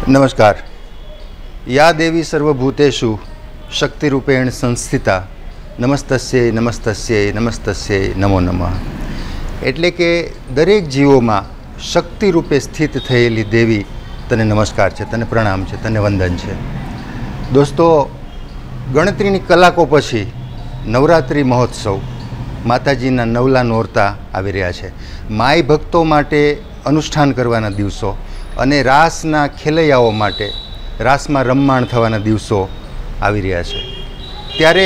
नमस्कार। या देवी सर्वभूतेषु शक्तिरूपेण संस्थिता नमस्तस्यै नमस्तस्यै नमस्तस्यै नमो नमः। એટલે કે દરેક જીવોમાં શક્તિ રૂપે સ્થિત થયેલી દેવી તને નમસ્કાર છે, તને પ્રણામ છે, તને વંદન છે। દોસ્તો, ગણતરીની કલાકો પછી નવરાત્રિ મહોત્સવ માતાજીના નવલા નોરતા આવી રહ્યા છે। માય ભક્તો માટે અનુષ્ઠાન કરવાના દિવસો અને રાસના ખેલૈયાઓ માટે રાસમાં રમમાણ થવાના દિવસો આવી રહ્યા છે। ત્યારે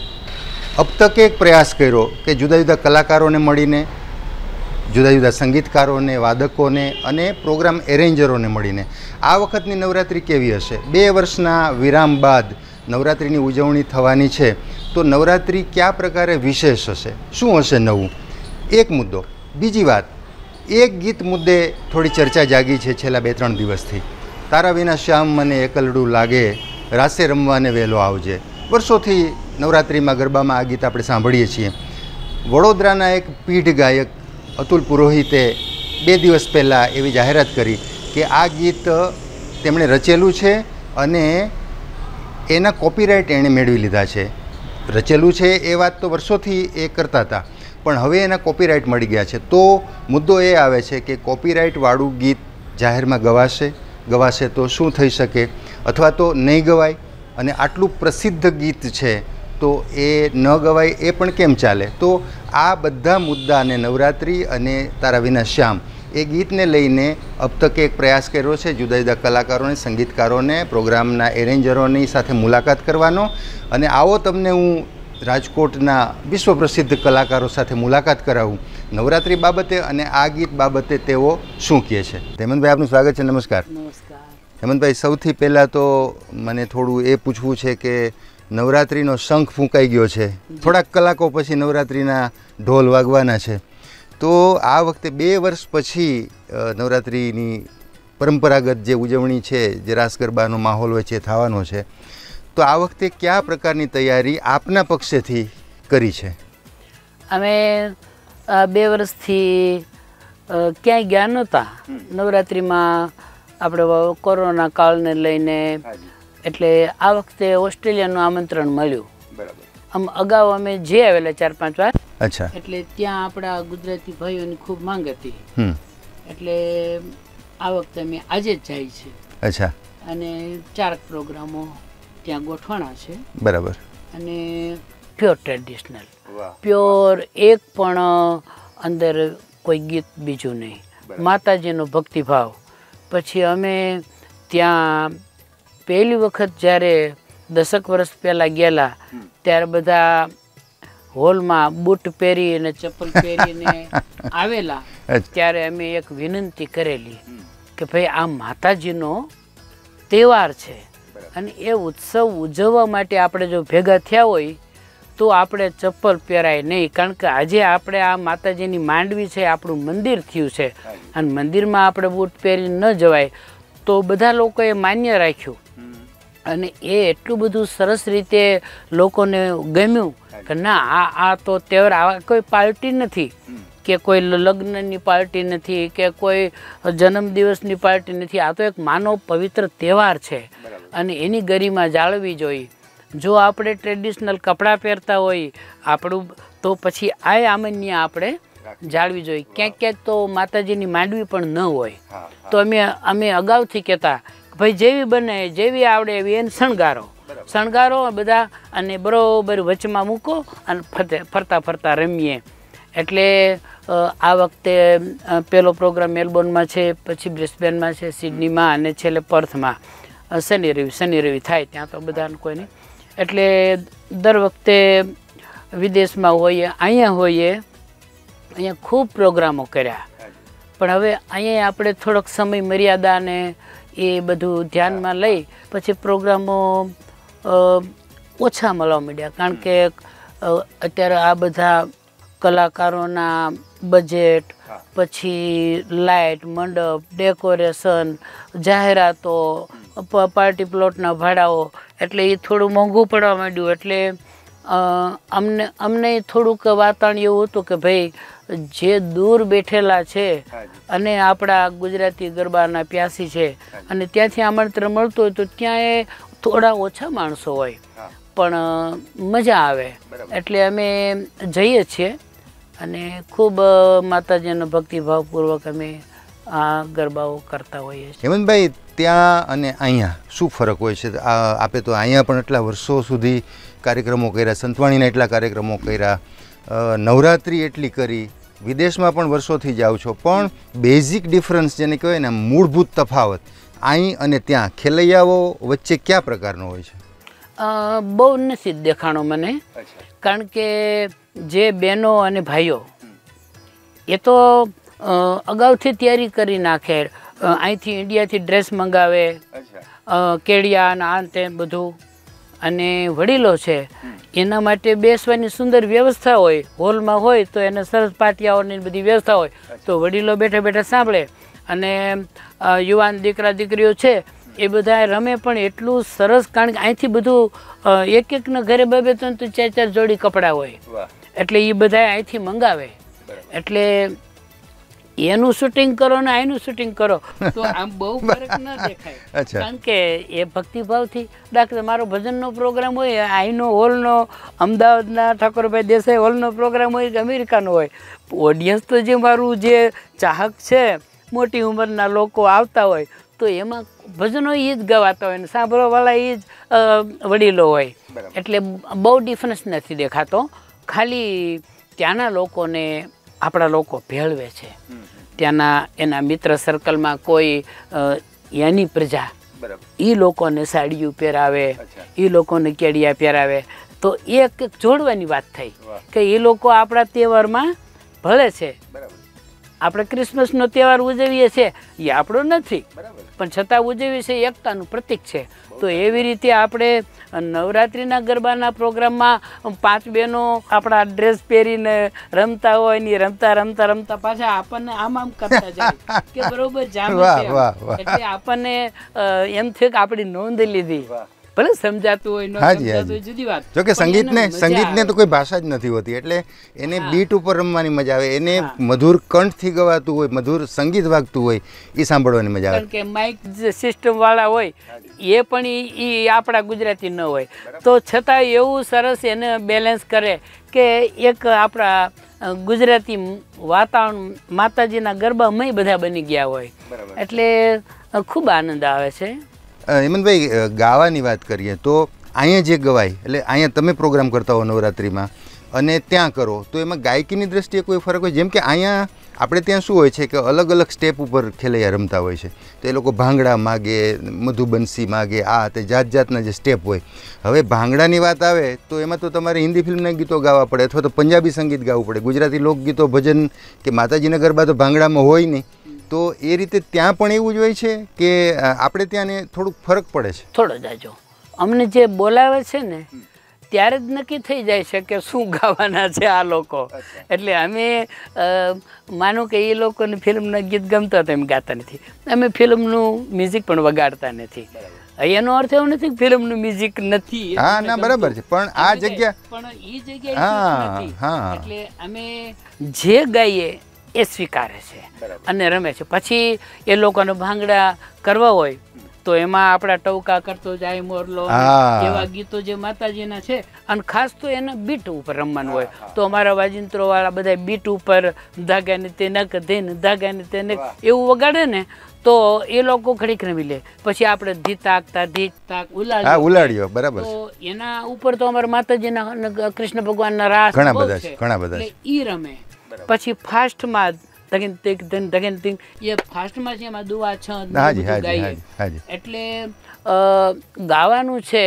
અબ તક એક પ્રયાસ કર્યો કે જુદા જુદા કલાકારોને મળીને, જુદા જુદા સંગીતકારોને, વાદકોને અને પ્રોગ્રામ એરેન્જરોને મળીને આ વખતની નવરાત્રિ કેવી હશે, 2 વર્ષના વિરામ બાદ નવરાત્રિની ઉજવણી થવાની છે, તો નવરાત્રિ કયા પ્રકારે વિશેષ હશે, શું હશે નવું, એક મુદ્દો। બીજી વાત, એક ગીત મુદ્દે થોડી ચર્ચા જાગી છે છેલ્લા 2-3 દિવસથી। તારા વિના શ્યામ મને એકલડું લાગે, રાસે રમવાને વહેલો આવજે। વર્ષોથી નવરાત્રિમાં ગરબામાં આ ગીત આપણે સાંભળીએ છીએ। વડોદરાના એક પીઢ ગાયક અતુલ પુરોહિતે 2 દિવસ પહેલાં એવી જાહેરાત કરી કે આ ગીત તેમણે રચેલું છે અને એના કોપીરાઇટ એણે મેળવી લીધા છે। રચેલું છે એ વાત તો વર્ષોથી એ કરતા હતા, પણ હવે એના કોપીરાઇટ મળી ગયા છે। તો મુદ્દો એ આવે છે કે કોપીરાઇટવાળું ગીત જાહેરમાં ગવાશે તો શું થઈ શકે, અથવા તો નહીં ગવાય, અને આટલું પ્રસિદ્ધ ગીત છે તો એ ન ગવાય એ પણ કેમ ચાલે। તો આ બધા મુદ્દાને નવરાત્રિ અને તારા વિના શ્યામ એ ગીતને લઈને અબ તક એક પ્રયાસ કર્યો છે જુદા જુદા કલાકારોને, સંગીતકારોને, પ્રોગ્રામના એરેન્જરોની સાથે મુલાકાત કરવાનો। અને આવો તમને હું રાજકોટના વિશ્વ પ્રસિદ્ધ કલાકારો સાથે મુલાકાત કરાવું નવરાત્રિ બાબતે અને આ ગીત બાબતે તેઓ શું કહે છે। હેમંતભાઈ, આપનું સ્વાગત છે। નમસ્કાર। નમસ્કાર હેમંતભાઈ, સૌથી પહેલાં તો મને થોડું એ પૂછવું છે કે નવરાત્રિનો શંખ ફૂંકાઈ ગયો છે, થોડાક કલાકો પછી નવરાત્રિના ઢોલ વાગવાના છે, તો આ વખતે 2 વર્ષ પછી નવરાત્રિની પરંપરાગત જે ઉજવણી છે, જે રાસ ગરબાનો માહોલ હોય છે, થવાનો છે, તો આ વખતે કયા પ્રકારની તૈયારી આપના પક્ષેથી કરી છે? અમે 2 વર્ષથી ક્યાંય ગયા નહોતા નવરાત્રિમાં, આપણે કોરોના કાળને લઈને, એટલે આ વખતે ઓસ્ટ્રેલિયાનું આમંત્રણ મળ્યું। બરાબર। અગાઉ અમે જે આવેલા 4-5 વાર। અચ્છા। એટલે ત્યાં આપણા ગુજરાતી ભાઈઓની ખૂબ માંગ હતી, એટલે આ વખતે અમે આજે જ જાય છે। અચ્છા। અને 4 પ્રોગ્રામો ત્યાં ગોઠવાના છે। બરાબર। અને પ્યોર ટ્રેડિશનલ, પ્યોર, એક પણ અંદર કોઈ ગીત બીજું નહીં, માતાજીનો ભક્તિભાવ। પછી અમે ત્યાં પહેલી વખત જ્યારે 10 વર્ષ પહેલાં ગયેલા ત્યારે બધા હોલમાં બૂટ પહેરી અને ચપ્પલ પહેરીને આવેલા, ત્યારે અમે એક વિનંતી કરેલી કે ભાઈ આ માતાજીનો તહેવાર છે અને એ ઉત્સવ ઉજવવા માટે આપણે જો ભેગા થયા હોય તો આપણે ચપ્પલ પહેરાય નહીં, કારણ કે આજે આપણે આ માતાજીની માંડવી છે, આપણું મંદિર થયું છે, અને મંદિરમાં આપણે બૂટ પહેરી ન જવાય, તો બધા લોકોએ માન્ય રાખ્યું। અને એ એટલું બધું સરસ રીતે લોકોને ગમ્યું કે ના, આ તો તહેવાર, આ કોઈ પાર્ટી નથી કે કોઈ લગ્નની પાર્ટી નથી કે કોઈ જન્મદિવસની પાર્ટી નથી, આ તો એક માનવ પવિત્ર તહેવાર છે અને એની ગરિમા જાળવવી જોઈએ। જો આપણે ટ્રેડિશનલ કપડાં પહેરતા હોય આપણું, તો પછી આ આમન્ય આપણે જાળવી જોઈએ। ક્યાંક ક્યાંક તો માતાજીની માંડવી પણ ન હોય, તો અમે અગાઉથી કહેતા ભાઈ જેવી બને, જેવી આવડે એવી એને શણગારો બધા, અને બરાબર વચમાં મૂકો અને ફરતા ફરતા રમીએ। એટલે આ વખતે પહેલો પ્રોગ્રામ મેલબોર્નમાં છે, પછી બ્રિસ્બેનમાં છે, સિડનીમાં, અને છેલ્લે પર્થમાં શનિ રવિ થાય, ત્યાં તો બધાને કોઈ નહીં। એટલે દર વખતે વિદેશમાં હોઈએ, અહીંયા હોઈએ, અહીંયા ખૂબ પ્રોગ્રામો કર્યા, પણ હવે અહીંયા આપણે થોડોક સમય મર્યાદાને એ બધું ધ્યાનમાં લઈ પછી પ્રોગ્રામો ઓછા મળવા માંડ્યા, કારણ કે અત્યારે આ બધા કલાકારોના બજેટ, પછી લાઇટ, મંડપ, ડેકોરેશન, જાહેરાતો, પાર્ટી પ્લોટના ભાડાઓ, એટલે એ થોડું મોંઘું પડવા માંડ્યું। એટલે અમને થોડુંક વાતાવરણ એવું હતું કે ભાઈ જે દૂર બેઠેલા છે અને આપણા ગુજરાતી ગરબાના પ્યાસી છે અને ત્યાંથી આમંત્રણ મળતું હોય તો ત્યાં એ થોડા ઓછા માણસો હોય પણ મજા આવે એટલે અમે જઈએ છીએ અને ખૂબ માતાજીનો ભક્તિભાવપૂર્વક અમે આ ગરબાઓ કરતા હોઈએ છીએ. હેમંતભાઈ, ત્યાં અને અહીંયા શું ફરક હોય છે? આપે તો અહીંયા પણ એટલા વર્ષો સુધી કાર્યક્રમો કર્યા, સંતવાણીના એટલા કાર્યક્રમો કર્યા, નવરાત્રિ એટલી કરી, વિદેશમાં પણ વર્ષોથી જાઓ છો, પણ બેઝિક ડિફરન્સ જેને કહેવાય ને, મૂળભૂત તફાવત અહીં અને ત્યાં ખેલૈયાઓ વચ્ચે કયા પ્રકારનો હોય છે? બહુ નથી દેખાણો મને, કારણ કે જે બહેનો અને ભાઈઓ એ તો અગાઉથી તૈયારી કરી નાખે, અહીંથી ઇન્ડિયાથી ડ્રેસ મંગાવે, કેડિયા ને આ તે બધું, અને વડીલો છે એના માટે બેસવાની સુંદર વ્યવસ્થા હોય, હોલમાં હોય તો એને સરસ પાટિયાઓની બધી વ્યવસ્થા હોય તો વડીલો બેઠા બેઠા સાંભળે, અને યુવાન દીકરા દીકરીઓ છે એ બધા રમે પણ એટલું સરસ, કારણ કે અહીંથી બધું એક એકના ઘરે બે બે ત્રણ ચાર ચાર જોડી કપડાં હોય એટલે એ બધા અહીંથી મંગાવે, એટલે એનું શૂટિંગ કરો ને અહીંનું શૂટિંગ કરો તો આમ બહુ ફરક ન દેખાય, કારણ કે એ ભક્તિભાવથી. દાખલા મારો ભજનનો પ્રોગ્રામ હોય, અહીંનો હોલનો, અમદાવાદના ઠાકોરભાઈ દેસાઈ હોલનો પ્રોગ્રામ હોય કે અમેરિકાનો હોય, ઓડિયન્સ તો જે મારું જે ચાહક છે, મોટી ઉંમરના લોકો આવતા હોય તો એમાં ભજનો એ જ ગવાતા હોય ને સાંભળવાવાળા એ જ વડીલો હોય, એટલે બહુ ડિફરન્સ નથી દેખાતો. ખાલી ત્યાંના લોકોને આપણા લોકો ભેળવે છે, ત્યાંના એના મિત્ર સર્કલમાં કોઈ એની પ્રજા એ લોકોને સાડીઓ પહેરાવે, એ લોકોને કેડિયા પહેરાવે, તો એક જોડવાની વાત થઈ કે એ લોકો આપણા તહેવારમાં ભળે છે. આપણે ક્રિસમસનો તહેવાર ઉજવીએ છીએ એ આપણો નથી, પણ છતાં ઉજવીએ છીએ, એકતાનું પ્રતીક છે. તો એવી રીતે આપણે નવરાત્રિના ગરબાના પ્રોગ્રામમાં 5 બહેનો આપણા ડ્રેસ પહેરીને રમતા હોય ને રમતા રમતા રમતા પાછા આપણને આમ આમ કરતા જાય કે બરોબર જામે છે, એટલે આપણને એમ થયું કે આપણી નોંધ લીધી. ભલે સમજાતું હોય ન સમજાતું હોય જુદી વાત, જો કે સંગીતને તો કોઈ ભાષા જ નથી હોતી, એટલે એને બીટ ઉપર રમવાની મજા આવે, એને મધુર કંઠથી ગવાતું હોય, મધુર સંગીત વાગતું હોય એ સાંભળવાની મજા આવે. કારણ કે માઇક સિસ્ટમ વાળા હોય એ પણ એ આપણા ગુજરાતી ન હોય, તો છતાં એવું સરસ એને બેલેન્સ કરે કે એક આપણા ગુજરાતી વાતાવરણ માતાજીના ગરબામાં બધા બની ગયા હોય, એટલે ખૂબ આનંદ આવે છે. હેમંતભાઈ, ગાવાની વાત કરીએ તો અહીંયા જે ગવાય, એટલે અહીંયા તમે પ્રોગ્રામ કરતા હો નવરાત્રિમાં અને ત્યાં કરો તો એમાં ગાયકીની દ્રષ્ટિએ કોઈ ફરક હોય? જેમ કે અહીંયા આપણે ત્યાં શું હોય છે કે અલગ અલગ સ્ટેપ ઉપર ખેલૈયા રમતા હોય છે, તો એ લોકો ભાંગડા માગે, મધુબંસી માગે, આ તે જાત જાતના જે સ્ટેપ હોય. હવે ભાંગડાની વાત આવે તો એમાં તો તમારે હિન્દી ફિલ્મના ગીતો ગાવા પડે અથવા તો પંજાબી સંગીત ગાવું પડે, ગુજરાતી લોકગીતો, ભજન કે માતાજીના ગરબા તો ભાંગડામાં હોય નહીં. તો એ રીતે ત્યાં પણ એવું જ હોય છે કે આપણે ત્યાં થોડુંક ફરક પડે છે? થોડો જાજો. અમને જે બોલાવે છે ને ત્યારે જ નક્કી થઈ જાય છે કે શું ગાવાના છે આ લોકો, એટલે અમે માનો કે એ લોકોને ફિલ્મના ગીત ગમતા હતા એમ ગાતા નથી, અમે ફિલ્મનું મ્યુઝિક પણ વગાડતા નથી. એનો અર્થ એવો નથી કે ફિલ્મનું મ્યુઝિક નથી, હા ના બરાબર છે, પણ આ જગ્યા પણ એ જગ્યાએ એટલે અમે જે ગાઈએ એ સ્વીકારે છે અને રમે છે. પછી એ લોકોને ભાંગડા કરવા હોય તો એમાં આપણા ટવકા કરતો જાય મોરલો એવા ગીતો જે માતાજીના છે, અને ખાસ તો એના બીટ ઉપર રમવાનું હોય તો અમારા વાજિંત્રો વાળા બધા બીટ ઉપર ધાગાને તે નક ધીન ધાગાને તે નક એવું વગાડે ને તો એ લોકો ઘડીક રમી લે. પછી આપણે ધીતાકતા ધીતાક ઉલાડ્યો બરાબર, તો એના ઉપર તો અમારા માતાજીના કૃષ્ણ ભગવાનના રાસ ઘણા બધા છે ઈ રમે. પછી ફાસ્ટમાં ધગન તિંગ એ ફાસ્ટમાં છે, એમાં દુઆ છ ગાઈએ, એટલે ગાવાનું છે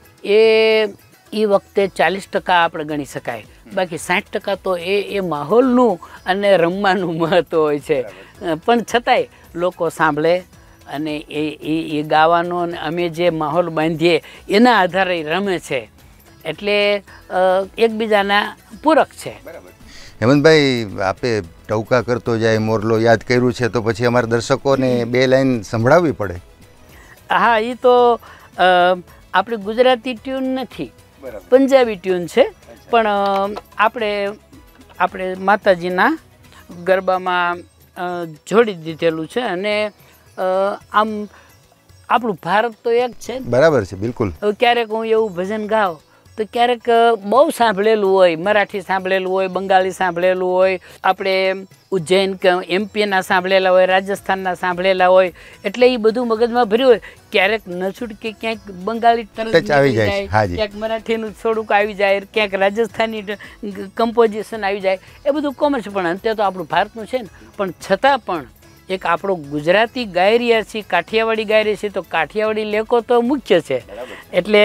એ વખતે 40% આપણે ગણી શકાય, બાકી 60% તો એ માહોલનું અને રમવાનું મહત્વ હોય છે. પણ છતાંય લોકો સાંભળે અને એ ગાવાનો અને અમે જે માહોલ બાંધીએ એના આધારે રમે છે, એટલે એકબીજાના પૂરક છે. હેમંતભાઈ, આપે ટવકા કરતો જાય મોરલો યાદ કર્યું છે તો પછી અમારા દર્શકોને 2 લાઈન સંભળાવવી પડે. હા, એ તો આપણી ગુજરાતી ટ્યુન નથી, પંજાબી ટ્યુન છે, પણ આપણે માતાજીના ગરબામાં જોડી દીધેલું છે. અને આમ આપણું ભારત તો એક છે. બરાબર છે, બિલકુલ. ક્યારેક હું એવું ભજન ગાઉં તો ક્યારેક બહુ સાંભળેલું હોય, મરાઠી સાંભળેલું હોય, બંગાળી સાંભળેલું હોય, આપણે ઉજ્જૈન કે એમપીના સાંભળેલા હોય, રાજસ્થાનના સાંભળેલા હોય, એટલે એ બધું મગજમાં ભર્યું હોય. ક્યારેક ન છૂટકે ક્યાંક બંગાળી તરત આવી જાય, ક્યાંક મરાઠીનું થોડુંક આવી જાય, ક્યાંક રાજસ્થાની કમ્પોઝિશન આવી જાય. એ બધું કોમન છે, પણ અંતે તો આપણું ભારતનું છે ને. પણ છતાં પણ એક આપણો ગુજરાતી ગાઈ રહ્યા છીએ, કાઠિયાવાડી ગાઈ રહ્યા છીએ, તો કાઠિયાવાડી લેખો તો મુખ્ય છે. એટલે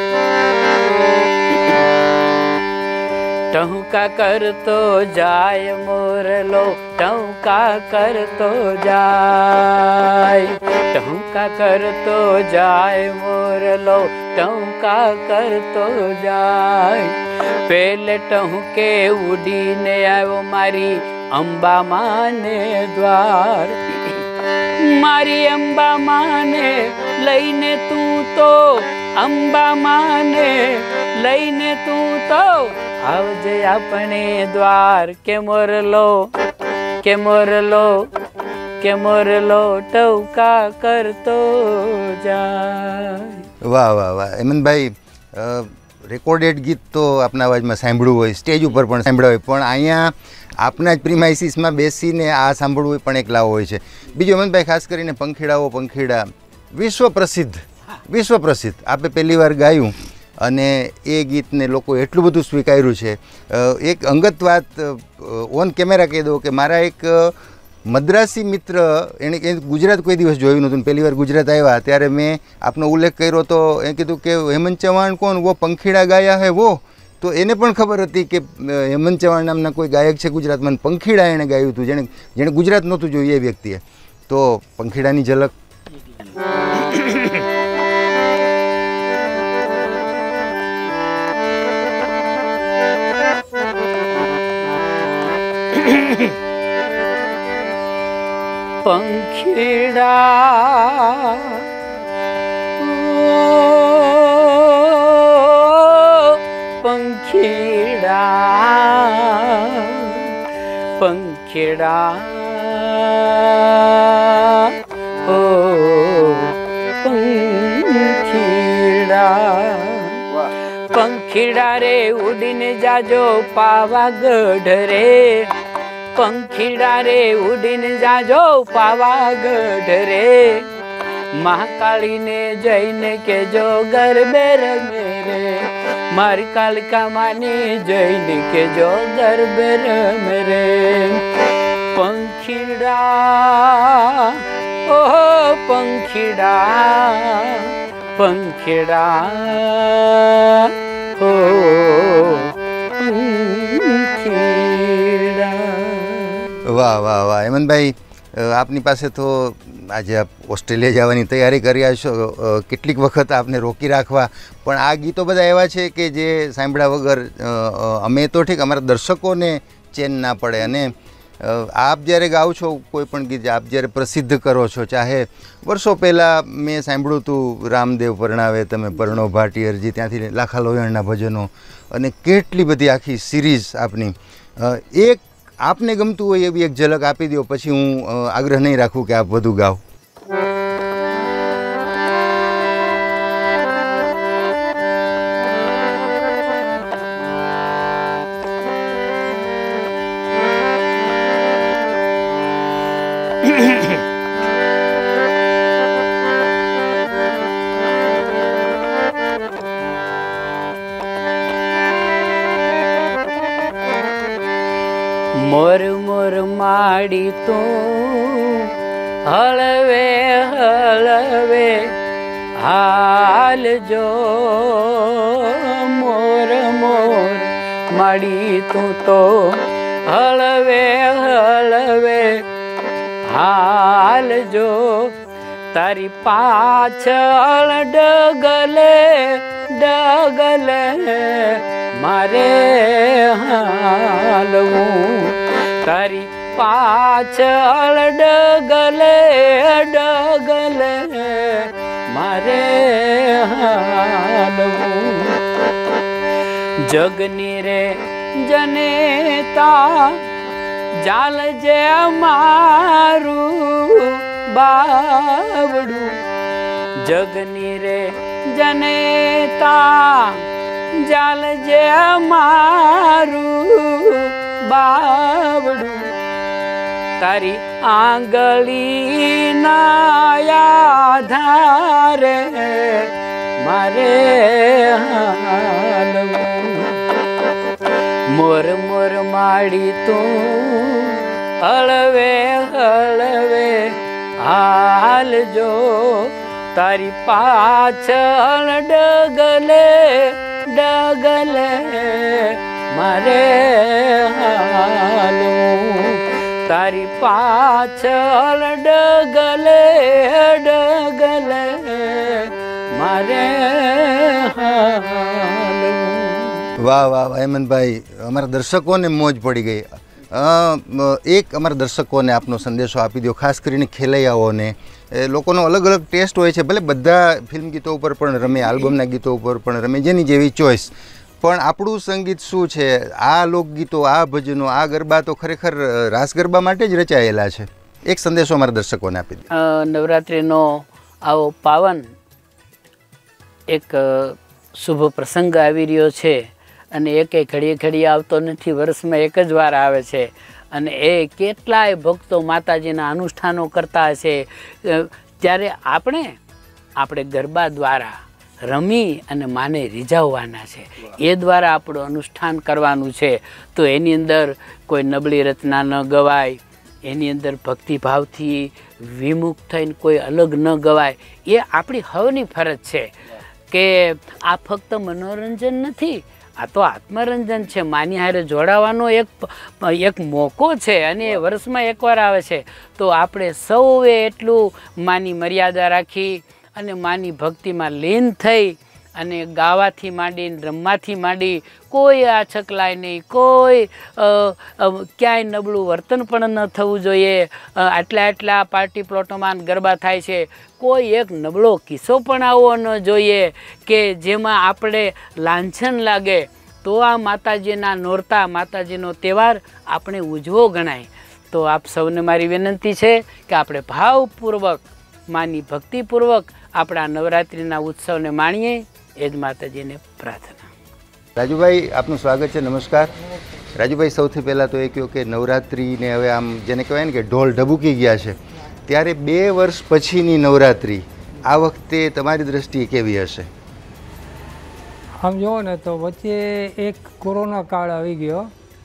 ટહુકા કરતો જાય મોરલો, ટહુકા કરતો જાય, ટહુકા કરતો જાય મોરલો, ટહુકા કરતો જાય. પેલે ટહુકે ઉડીને આવ્યો મારી અંબા માને દ્વાર, મારી અંબા માને લઈને તું તો, અંબા માને લઈને તું તો આવજે આપણે દ્વાર. કે મોરલો, કે મોરલો, કે મોરલો ટહુકા કરતો જાય. વાહ વાહ વાહ. હેમંતભાઈ, રેકોર્ડેડ ગીત તો આપના અવાજમાં સાંભળવું હોય, સ્ટેજ ઉપર પણ સાંભળ્યા હોય, પણ અહીંયા આપના જ પ્રીમાઇસીસમાં બેસીને આ સાંભળવું પણ એક લાવો હોય છે. બીજું હેમંતભાઈ, ખાસ કરીને પંખીડાઓ પંખીડા વિશ્વ પ્રસિદ્ધ આપે પહેલી વાર ગાયું અને એ ગીતને લોકો એટલું બધું સ્વીકાર્યું છે. એક અંગત વાત ઓન કેમેરા કહી દઉં કે મારા એક મદ્રાસી મિત્ર, એણે ગુજરાત કોઈ દિવસ જોયું નહોતું, પહેલી વાર ગુજરાત આવ્યા ત્યારે મેં આપનો ઉલ્લેખ કર્યો તો એ કીધું કે હેમંત ચૌહાણ કોણ, વો પંખીડા ગાયા હે વો. તો એને પણ ખબર હતી કે હેમંત ચૌહાણ નામના કોઈ ગાયક છે ગુજરાતમાં, પંખીડા એણે ગાયું હતું, જેણે ગુજરાત નહોતું જોયું એ વ્યક્તિએ. તો પંખીડાની ઝલક. પંખીડા પંખીડા પંખીડા ઓ પંખીડા, પંખીડા રે ઉડીને જાજો પાવાગઢ રે, પંખીડા રે ઉડીને જાજો પાવાગઢ રે. મહાકાળીને જઈને કેજો ગરબે રમે રે, મારી કાલિકા માની જઈને કેજો ગરબે રમે રે. પંખીડા ઓહો પંખીડા, પંખીડા ઓ પંખીડા. વાહ વાહ વાહ. હેમંતભાઈ, આપની પાસે તો આજે આપ ઓસ્ટ્રેલિયા જવાની તૈયારી કર્યા છો, કેટલીક વખત આપને રોકી રાખવા, પણ આ ગીતો બધા એવા છે કે જે સાંભળ્યા વગર અમે તો ઠીક, અમારા દર્શકોને ચેન ના પડે. અને આપ જ્યારે ગાઓ છો કોઈ પણ ગીત, આપ જ્યારે પ્રસિદ્ધ કરો છો, ચાહે વર્ષો પહેલાં મેં સાંભળ્યું હતું રામદેવ પરણાવે તમે પરણો ભાટી અરજી, ત્યાંથી લાખા લોહિયાણના ભજનો, અને કેટલી બધી આખી સિરીઝ આપની. એક આપને ગમતું હોય એવી એક ઝલક આપી દો, પછી હું આગ્રહ નહીં રાખું કે આપ વધુ ગાઓ. મોર મોર માડી તું હળવે હળવે હાલજો, મોર મોર માડી તું તો હળવે હળવે હાલજો. તારી પાછળ ડગલે ડગલે મારે હાલવું, તારી પાછળ ડગલે ડગલે મારે હાલવું. જગની રે જનેતા જાલ જે અમારું બાવડું જગની રે જનેતા જાલ જે અમારું બાવડું તારી આંગળી ના આધારે મારે મોર મોર માડી તું હળવે હળવે હાલજો તારી પાછળ ડગલે ડગલે મારે હાલવું તારી પાછળ ડગલે ડગલે મારે હાલવું. વાહ વાહ હેમંતભાઈ, અમારા દર્શકોને મોજ પડી ગઈ. એક અમારા દર્શકોને આપનો સંદેશો આપી દો, ખાસ કરીને ખેલૈયાઓને. લોકોનો અલગ અલગ ટેસ્ટ હોય છે, ભલે બધા ફિલ્મ ગીતો ઉપર પણ રમે, આલ્બમના ગીતો ઉપર પણ રમે, જેની જેવી ચોઈસ. પણ આપણું સંગીત શું છે? આ લોકગીતો, આ ભજનો, આ ગરબા તો ખરેખર રાસ ગરબા માટે જ રચાયેલા છે. એક સંદેશો અમારા દર્શકોને આપી દો. નવરાત્રિનો આવો પાવન એક શુભ પ્રસંગ આવી રહ્યો છે અને એક ઘડીએ ઘડીએ આવતો નથી, વર્ષમાં એક જ વાર આવે છે અને એ કેટલાય ભક્તો માતાજીના અનુષ્ઠાનો કરતા હશે. ત્યારે આપણે ગરબા દ્વારા રમી અને માને રીઝાવવાના છે, એ દ્વારા આપણું અનુષ્ઠાન કરવાનું છે. તો એની અંદર કોઈ નબળી રચના ન ગવાય, એની અંદર ભક્તિભાવથી વિમુખ થઈને કોઈ અલગ ન ગવાય, એ આપણી હવની ફરજ છે. કે આ ફક્ત મનોરંજન નથી, આ તો આત્મરંજન છે. માની હારે જોડાવાનો એક મોકો છે અને એ વર્ષમાં એકવાર આવે છે. તો આપણે સૌએ એટલું માની મર્યાદા રાખી અને માની ભક્તિમાં લીન થઈ અને ગાવાથી માંડીને રમવાથી માંડી કોઈ આછકલાય નહીં, કોઈ ક્યાંય નબળું વર્તન પણ ન થવું જોઈએ. આટલા પાર્ટી પ્લોટોમાં ગરબા થાય છે, કોઈ એક નબળો કિસ્સો પણ આવવો ન જોઈએ કે જેમાં આપણે લાંછન લાગે. તો આ માતાજીના નોરતા, માતાજીનો તહેવાર આપણે ઉજવો ગણાય. તો આપ સૌને મારી વિનંતી છે કે આપણે ભાવપૂર્વક, માની ભક્તિપૂર્વક આપણા નવરાત્રિના ઉત્સવને માણીએ, એ જ માતાજીને પ્રાર્થના. રાજુભાઈ, આપનું સ્વાગત છે. નમસ્કાર રાજુભાઈ. સૌથી પહેલાં તો એ કહ્યું કે નવરાત્રિને હવે આમ જેને કહેવાય ને કે ઢોલ ઢબૂકી ગયા છે, ત્યારે 2 વર્ષ પછીની નવરાત્રિ આ વખતે તમારી દ્રષ્ટિએ કેવી હશે? આમ જુઓ ને તો વચ્ચે એક કોરોના કાળ આવી ગયો,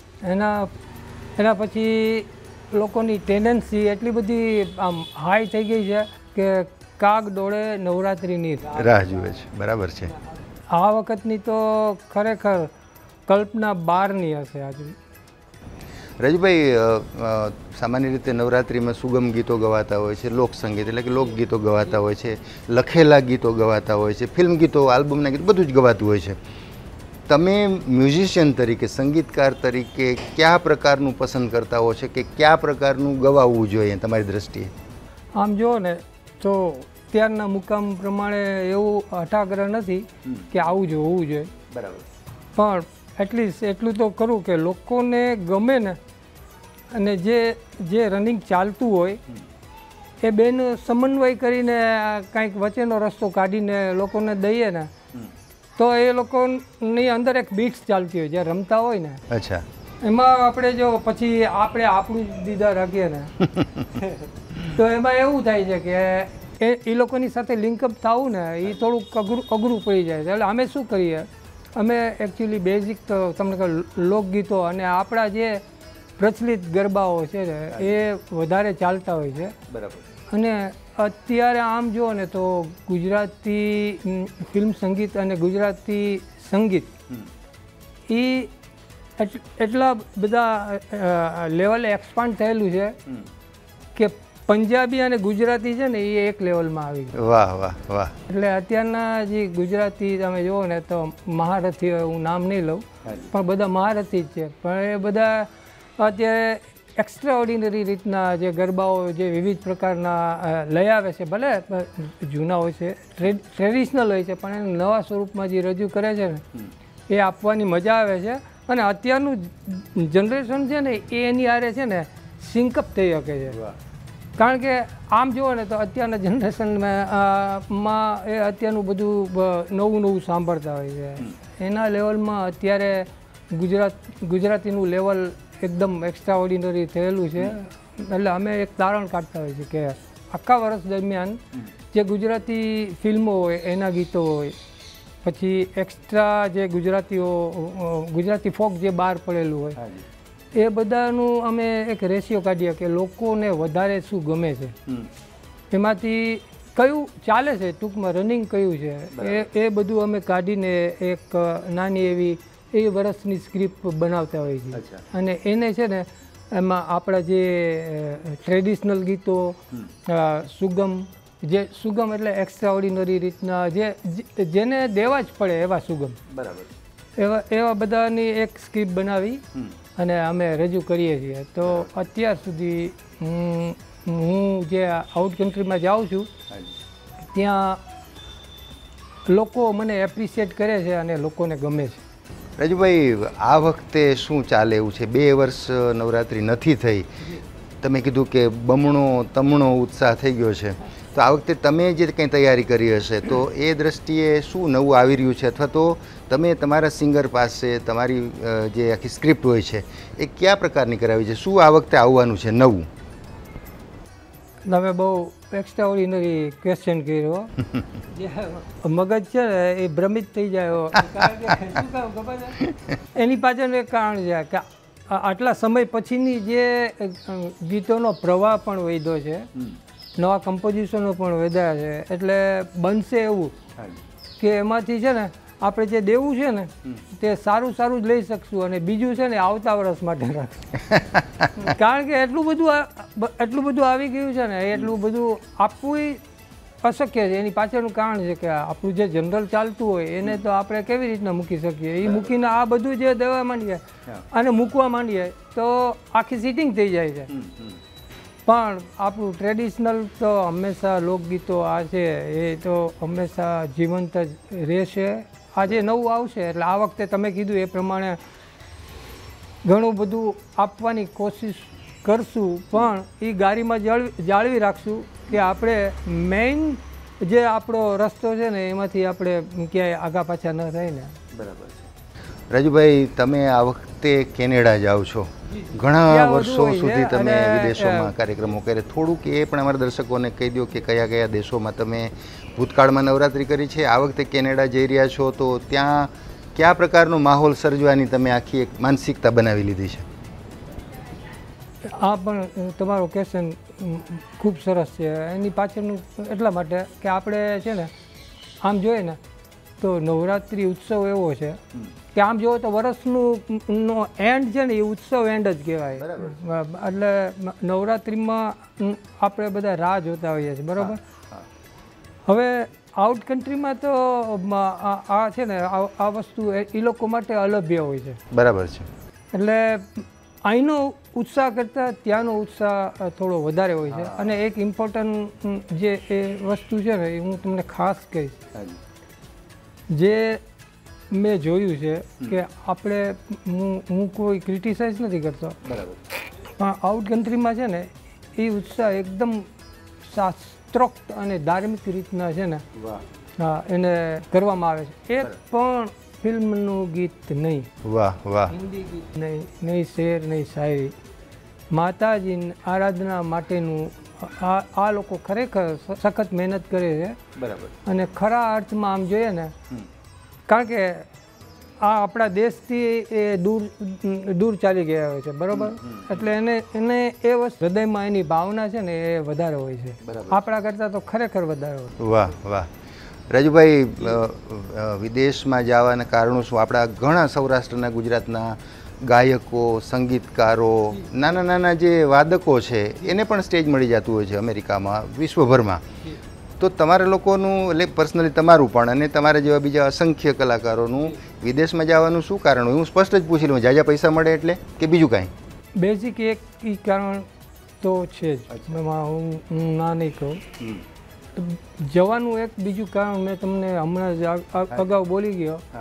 એના પછી લોકોની ટેન્ડન્સી એટલી બધી આમ હાઈ થઈ ગઈ છે કે કાગ ડોળે નવરાત્રિની રાહ જુએ છે. બરાબર છે. આ વખતની તો ખરેખર કલ્પના બહારની હશે. આજે રાજુભાઈ, સામાન્ય રીતે નવરાત્રિમાં સુગમ ગીતો ગવાતા હોય છે, લોકસંગીત એટલે કે લોકગીતો ગવાતા હોય છે, લખેલા ગીતો ગવાતા હોય છે, ફિલ્મ ગીતો, આલ્બમના ગીતો, બધું જ ગવાતું હોય છે. તમે મ્યુઝિશિયન તરીકે, સંગીતકાર તરીકે કયા પ્રકારનું પસંદ કરતા હો છો કે કયા પ્રકારનું ગવાવવું જોઈએ તમારી દ્રષ્ટિએ? આમ જુઓ ને તો ત્યારના મુકામ પ્રમાણે એવું હઠાગ્રહ નથી કે આવું જ હોવું જોઈએ. બરાબર. પણ એટલીસ્ટ એટલું તો કરું કે લોકોને ગમે ને, અને જે રનિંગ ચાલતું હોય એ બેનો સમન્વય કરીને કાંઈક વચ્ચેનો રસ્તો કાઢીને લોકોને દઈએ ને, તો એ લોકોની અંદર એક બીટ્સ ચાલતી હોય, જે રમતા હોય ને. અચ્છા. એમાં આપણે જો પછી આપણે આપણું દીદા રાખીએ ને તો એમાં એવું થાય છે કે એ લોકોની સાથે લિંકઅપ થવું ને એ થોડુંક અઘરું પડી જાય છે. એટલે અમે શું કરીએ, અમે એકચ્યુઅલી બેઝિક તો તમને કહું લોકગીતો અને આપણા જે પ્રચલિત ગરબાઓ છે ને એ વધારે ચાલતા હોય છે. બરાબર. અને અત્યારે આમ જુઓ ને તો ગુજરાતી ફિલ્મ સંગીત અને ગુજરાતી સંગીત એ એટલા બધા લેવલે એક્સપાન્ડ થયેલું છે કે પંજાબી અને ગુજરાતી છે ને એ એક લેવલમાં આવી ગયું. વાહ વાહ વાહ. એટલે અત્યારના જે ગુજરાતી તમે જુઓ ને તો મહારથી, હું નામ નહીં લઉં પણ બધા મહારથી જ છે, પણ એ બધા અત્યારે એક્સ્ટ્રા ઓર્ડિનરી રીતના જે ગરબાઓ, જે વિવિધ પ્રકારના લઈ આવે છે, ભલે જૂના હોય છે, ટ્રેડિશનલ હોય છે, પણ એને નવા સ્વરૂપમાં જે રજૂ કરે છે ને એ આપવાની મજા આવે છે. અને અત્યારનું જનરેશન છે ને એ એની આરે છે ને સિંકઅપ થઈ શકે છે. કારણ કે આમ જુઓ ને તો અત્યારના જનરેશનમાં એ અત્યારનું બધું નવું સાંભળતા હોય છે. એના લેવલમાં અત્યારે ગુજરાતીનું લેવલ એકદમ એક્સ્ટ્રા ઓર્ડિનરી થયેલું છે. એટલે અમે એક તારણ કાઢતા હોઈએ છીએ કે આખા વર્ષ દરમિયાન જે ગુજરાતી ફિલ્મો હોય એના ગીતો હોય, પછી એક્સ્ટ્રા જે ગુજરાતી ફોક જે બહાર પડેલું હોય એ બધાનું અમે એક રેશિયો કાઢીએ કે લોકોને વધારે શું ગમે છે, એમાંથી કયું ચાલે છે, ટૂંકમાં રનિંગ કયું છે, એ બધું અમે કાઢીને એક નાની એવી વર્ષની સ્ક્રિપ્ટ બનાવતા હોઈએ છીએ. અને એને છે ને એમાં આપણા જે ટ્રેડિશનલ ગીતો, સુગમ એટલે એક્સ્ટ્રા ઓર્ડિનરી રીતના જેને દેવા જ પડે એવા સુગમ, બરાબર, એવા બધાની એક સ્ક્રિપ્ટ બનાવી અને અમે રજૂ કરીએ છીએ. તો અત્યાર સુધી હું જે આઉટ કન્ટ્રીમાં જાઉં છું ત્યાં લોકો મને એપ્રિશિએટ કરે છે અને લોકોને ગમે છે. રાજુભાઈ, આ વખતે શું ચાલે એવું છે? 2 વર્ષ નવરાત્રિ નથી થઈ, તમે કીધું કે બમણો તમણો ઉત્સાહ થઈ ગયો છે, તો આ વખતે તમે જે કંઈ તૈયારી કરી હશે તો એ દ્રષ્ટિએ શું નવું આવી રહ્યું છે, અથવા તો તમે તમારા સિંગર પાસે તમારી જે આખી સ્ક્રિપ્ટ હોય છે એ કયા પ્રકારની કરાવી છે? શું આ વખતે આવવાનું છે નવું? તમે બહુ એક્સ્ટ્રા ઓર્ડિનરી ક્વેશ્ચન કર્યો. જે મગજ છે ને એ ભ્રમિત થઈ જાય. કારણ કે શું કહું ખબર છે, એની પાછળનું એક કારણ છે કે આટલા સમય પછીની જે ગીતોનો પ્રવાહ પણ વધ્યો છે, નવા કમ્પોઝિશનો પણ વધ્યા છે, એટલે બનશે એવું કે એમાંથી છે ને આપણે જે દેવું છે ને તે સારું જ લઈ શકશું અને બીજું છે ને આવતા વર્ષ માટે રાખશું. કારણ કે એટલું બધું આવી ગયું છે ને, એટલું બધું આપવું અશક્ય છે. એની પાછળનું કારણ છે કે આપણું જે જનરલ ચાલતું હોય એને તો આપણે કેવી રીતના મૂકી શકીએ, એ મૂકીને આ બધું જે દેવા માંડીએ અને મૂકવા માંડીએ તો આખી સીટિંગ થઈ જાય છે. પણ આપણું ટ્રેડિશનલ તો હંમેશા લોકગીતો આ છે એ તો હંમેશા જીવંત જ રહેશે. આજે નવું આવશે એટલે આ વખતે તમે કીધું એ પ્રમાણે ઘણું બધું આપવાની કોશિશ કરશું, પણ એ ગાડીમાં જાળવી રાખશું કે આપણે મેઇન જે આપણો રસ્તો છે ને એમાંથી આપણે ક્યાંય આગા પાછા ન થાય ને. બરાબર છે. રાજુભાઈ, તમે આ વખતે કેનેડા જાઓ છો, ઘણા વર્ષો સુધી તમે વિદેશોમાં કાર્યક્રમો કરે, થોડુંક એ પણ અમારા દર્શકોને કહી દો કે કયા કયા દેશોમાં તમે ભૂતકાળમાં નવરાત્રિ કરી છે, આ વખતે કેનેડા જઈ રહ્યા છો તો ત્યાં કયા પ્રકારનો માહોલ સર્જવાની તમે આખી એક માનસિકતા બનાવી લીધી છે? આ પણ તમારો ક્વેશ્ચન ખૂબ સરસ છે. એની પાછળનું એટલા માટે કે આપણે છે ને આમ જોઈએ ને તો નવરાત્રિ ઉત્સવ એવો છે કે આમ જુઓ તો વર્ષનો એન્ડ છે ને એ ઉત્સવ એન્ડ જ કહેવાય. એટલે નવરાત્રિમાં આપણે બધા રાહ જોતા હોઈએ છીએ, બરાબર. હવે આઉટ કન્ટ્રીમાં તો આ છે ને આ વસ્તુ એ લોકો માટે અલભ્ય હોય છે, બરાબર છે. એટલે અહીંનો ઉત્સાહ કરતાં ત્યાંનો ઉત્સાહ થોડો વધારે હોય છે. અને એક ઇમ્પોર્ટન્ટ જે એ વસ્તુ છે ને એ હું તમને ખાસ કહીશ, જે મેં જોયું છે કે આપણે હું કોઈ ક્રિટિસાઇઝ નથી કરતો, બરાબર, પણ આઉટ કન્ટ્રીમાં છે ને એ ઉત્સાહ એકદમ શાસ્ત્રોક્ત અને ધાર્મિક રીતના છે ને એને કરવામાં આવે છે. એક પણ ફિલ્મનું ગીત નહીં, વાહ વાહ, હિન્દી ગીત નહીં શેર નહીં શાયરી, માતાજીની આરાધના માટેનું આ લોકો ખરેખર સખત મહેનત કરે છે, બરાબર. અને ખરા અર્થમાં આમ જોઈએ ને, કારણ કે આ આપણા દેશથી એ દૂર ચાલી ગયા હોય છે, બરાબર. એટલે એને એ વસ્તુ હૃદયમાં એની ભાવના છે ને એ વધારે હોય છે, આપણા કરતાં તો ખરેખર વધારે હોય. વાહ વાહ. રાજુભાઈ, વિદેશમાં જવાના કારણો શું? આપણા ઘણા સૌરાષ્ટ્રના ગુજરાતના ગાયકો, સંગીતકારો, નાના નાના જે વાદકો છે એને પણ સ્ટેજ મળી જતું હોય છે અમેરિકામાં, વિશ્વભરમાં. તો તમારા લોકોનું, એટલે પર્સનલી તમારું પણ અને તમારા જેવા બીજા અસંખ્ય કલાકારોનું વિદેશમાં જવાનું શું કારણ હોય? હું સ્પષ્ટ જ પૂછી લઉં, જાજા પૈસા મળે એટલે કે બીજું કાંઈ? બેઝિક એક કારણ તો છે જ, હું ના નહીં કહું. જવાનું એક બીજું કારણ મેં તમને હમણાં જ અગાઉ બોલી ગયો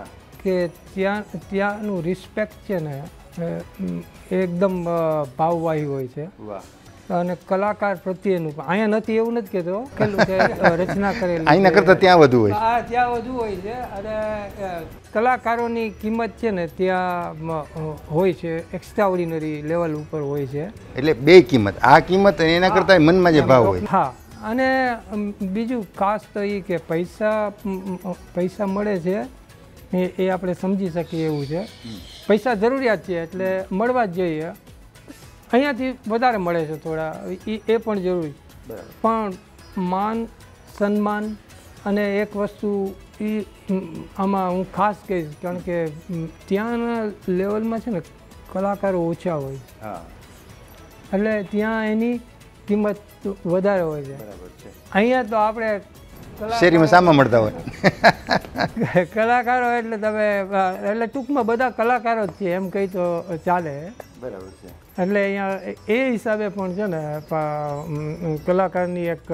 કે ત્યાંનું રિસ્પેક્ટ છે ને એકદમ ભાવવાહી હોય છે અને કલાકાર પ્રત્યેનું અહીંયા નથી એવું નથી કહેતો કેટલું છે રચના કરેલી અહીંના કરતાં ત્યાં વધુ હોય હા ત્યાં વધુ હોય છે અને કલાકારોની કિંમત છે ને ત્યાં હોય છે એક્સ્ટ્રાઓર્ડિનરી લેવલ ઉપર હોય છે એટલે બે કિંમત આ કિંમત અને એના કરતાં મનમાં જે ભાવ હોય હા અને બીજું ખાસ તો એ કે પૈસા મળે છે એ આપણે સમજી શકીએ એવું છે પૈસા જરૂરિયાત છે એટલે મળવા જ જોઈએ અહીંયાથી વધારે મળે છે થોડા એ પણ જરૂરી પણ માન સન્માન અને એક વસ્તુ એ આમાં હું ખાસ કહીશ કારણ કે ત્યાંના લેવલમાં છે ને કલાકારો ઓછા હોય એટલે ત્યાં એની કિંમત વધારે હોય છે અહીંયા તો આપણે શેરીમાં સામા મળતા હોય કલાકારો એટલે તમે એટલે ટૂંકમાં બધા કલાકારો જ છે એમ કહી તો ચાલે બરાબર છે એટલે અહીંયા એ હિસાબે પણ છે ને કલાકારની એક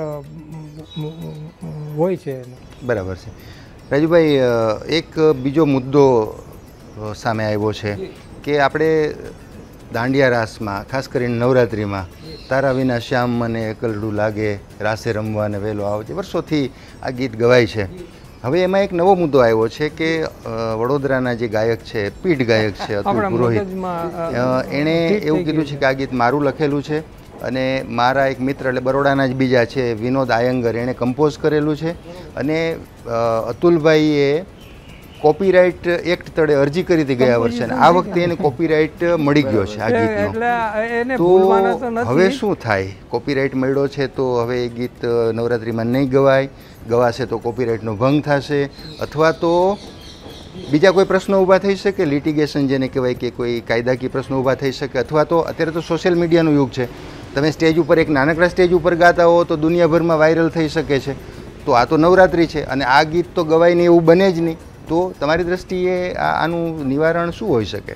હોય છે બરાબર છે રાજુભાઈ એક બીજો મુદ્દો સામે આવ્યો છે કે આપણે દાંડિયા રાસમાં ખાસ કરીને નવરાત્રિમાં તારા વિના શ્યામ મને એકલડું લાગે રાસે રમવા અને વહેલો આવે છે વર્ષોથી આ ગીત ગવાય છે હવે એમાં એક નવો મુદ્દો આવ્યો છે કે વડોદરાના જે ગાયક છે પીઢ ગાયક છે અતુલ પુરોહિત એણે એવું કીધું છે કે આ ગીત મારું લખેલું છે અને મારા એક મિત્ર એટલે બરોડાના જ બીજા છે વિનોદ આયંગર એણે કમ્પોઝ કરેલું છે અને અતુલભાઈએ કોપીરાઇટ એક્ટ તળે અરજી કરી હતી ગયા વર્ષે અને આ વખતે એને કોપીરાઇટ મળી ગયો છે આ ગીતનો તો હવે શું થાય કોપીરાઇટ મળ્યો છે તો હવે એ ગીત નવરાત્રિમાં નહીં ગવાશે તો કોપીરાઇટનો ભંગ થશે અથવા તો બીજા કોઈ પ્રશ્નો ઊભા થઈ શકે લિટિગેશન જેને કહેવાય કે કોઈ કાયદાકીય પ્રશ્નો ઊભા થઈ શકે અથવા તો અત્યારે તો સોશિયલ મીડિયાનું યુગ છે તમે સ્ટેજ ઉપર એક નાનકડા સ્ટેજ ઉપર ગાતા હો તો દુનિયાભરમાં વાયરલ થઈ શકે છે તો આ તો નવરાત્રિ છે અને આ ગીત તો ગવાય નહીં એવું બને જ નહીં તો તમારી દ્રષ્ટિએ આનું નિવારણ શું હોઈ શકે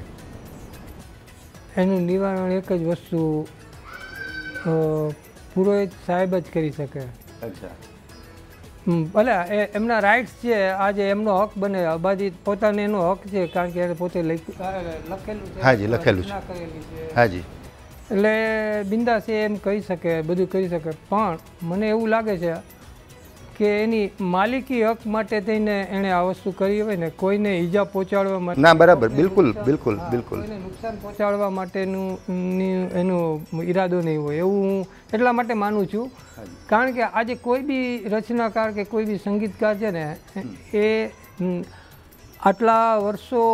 એનું નિવારણ એક જ વસ્તુ પુરોહિત સાહેબ જ કરી શકે અચ્છા ભલે એમના રાઇટ્સ છે આજે એમનો હક બને અબાજી પોતાને એનો હક છે કારણ કે એને પોતે લખેલું છે હાજી લખેલું છે હાજી એટલે બિંદાસ એમ કહી શકે બધું કરી શકે પણ મને એવું લાગે છે કે એની માલિકી હક માટે થઈને એણે આ વસ્તુ કરી હોય ને કોઈને ઈજા પહોંચાડવા માટે ના બરાબર બિલકુલ બિલકુલ બિલકુલ કોઈને નુકસાન પહોંચાડવા માટેનું એનો ઈરાદો નહીં હોય એવું હું એટલા માટે માનું છું કારણ કે આજે કોઈ બી રચનાકાર કે કોઈ બી સંગીતકાર છે ને એ આટલા વર્ષો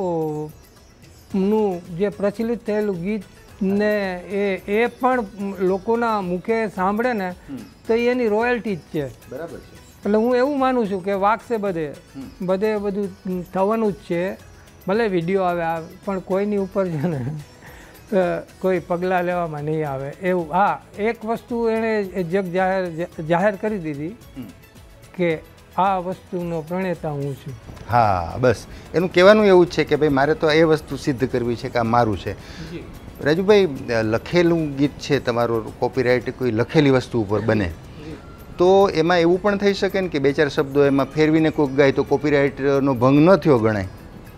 નું જે પ્રચલિત થયેલું ગીત ને એ પણ લોકોના મુખે સાંભળે ને તો એની રોયલ્ટી જ છે બરાબર છે એટલે હું એવું માનું છું કે વાગશે બધું થવાનું જ છે ભલે વિડીયો આવે પણ કોઈની ઉપર છે ને કોઈ પગલાં લેવામાં નહીં આવે એવું હા એક વસ્તુ એણે જાહેર કરી દીધી કે આ વસ્તુનો પ્રણેતા હું છું હા બસ એનું કહેવાનું એવું જ છે કે ભાઈ મારે તો એ વસ્તુ સિદ્ધ કરવી છે કે આ મારું છે રાજુભાઈ લખેલું ગીત છે તમારું કોપીરાઇટ કોઈ લખેલી વસ્તુ ઉપર બને તો એમાં એવું પણ થઈ શકે ને કે બે ચાર શબ્દો એમાં ફેરવીને કોઈક ગાય તો કોપીરાઇટનો ભંગ ન થયો ગણાય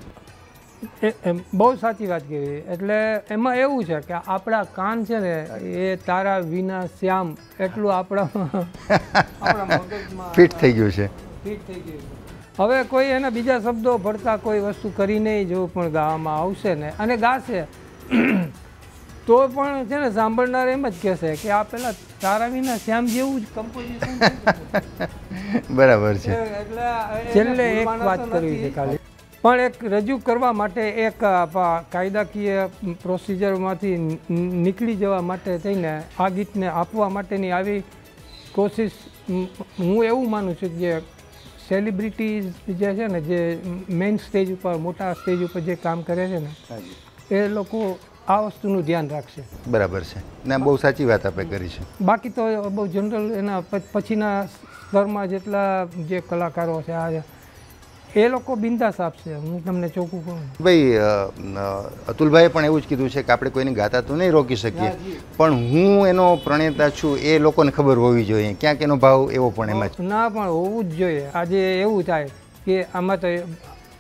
બહુ સાચી વાત કરી એટલે એમાં એવું છે કે આપણા કાન છે ને એ તારા વિના શ્યામ એટલું આપણા મગજમાં ફિટ થઈ ગયું છે હવે કોઈ એના બીજા શબ્દો ભરતા કોઈ વસ્તુ કરી નહીં જો પણ ગાવામાં આવશે ને અને ગાશે તો પણ છે ને સાંભળનાર એમ જ કહેશે કે આ પેલા તારા વિના શ્યામ જેવું જ કમ્પોઝિશન બરાબર છે એટલે છેલ્લે એક વાત કરવી છે ખાલી પણ એક રજૂ કરવા માટે એક કાયદાકીય પ્રોસિજરમાંથી નીકળી જવા માટે થઈને આ ગીતને આપવા માટેની આવી કોશિશ હું એવું માનું છું કે જે સેલિબ્રિટીઝ જે છે ને જે મેઇન સ્ટેજ ઉપર મોટા સ્ટેજ ઉપર જે કામ કરે છે ને એ લોકો આ વસ્તુનું ધ્યાન રાખશે બરાબર છે ના બહુ સાચી વાત આપણે કરી છે બાકી તો બહુ જનરલ એના પછીના સ્તરમાં જેટલા જે કલાકારો છે આ એ લોકો બિંદાસ આપશે હું તમને ચોખ્ખું કહું ભાઈ અતુલભાઈએ પણ એવું જ કીધું છે કે આપણે કોઈને ગાતા તો નહીં રોકી શકીએ પણ હું એનો પ્રણેતા છું એ લોકોને ખબર હોવી જોઈએ ક્યાંક એનો ભાવ એવો પણ એમાં ના પણ હોવું જ જોઈએ આજે એવું થાય કે આમાં તો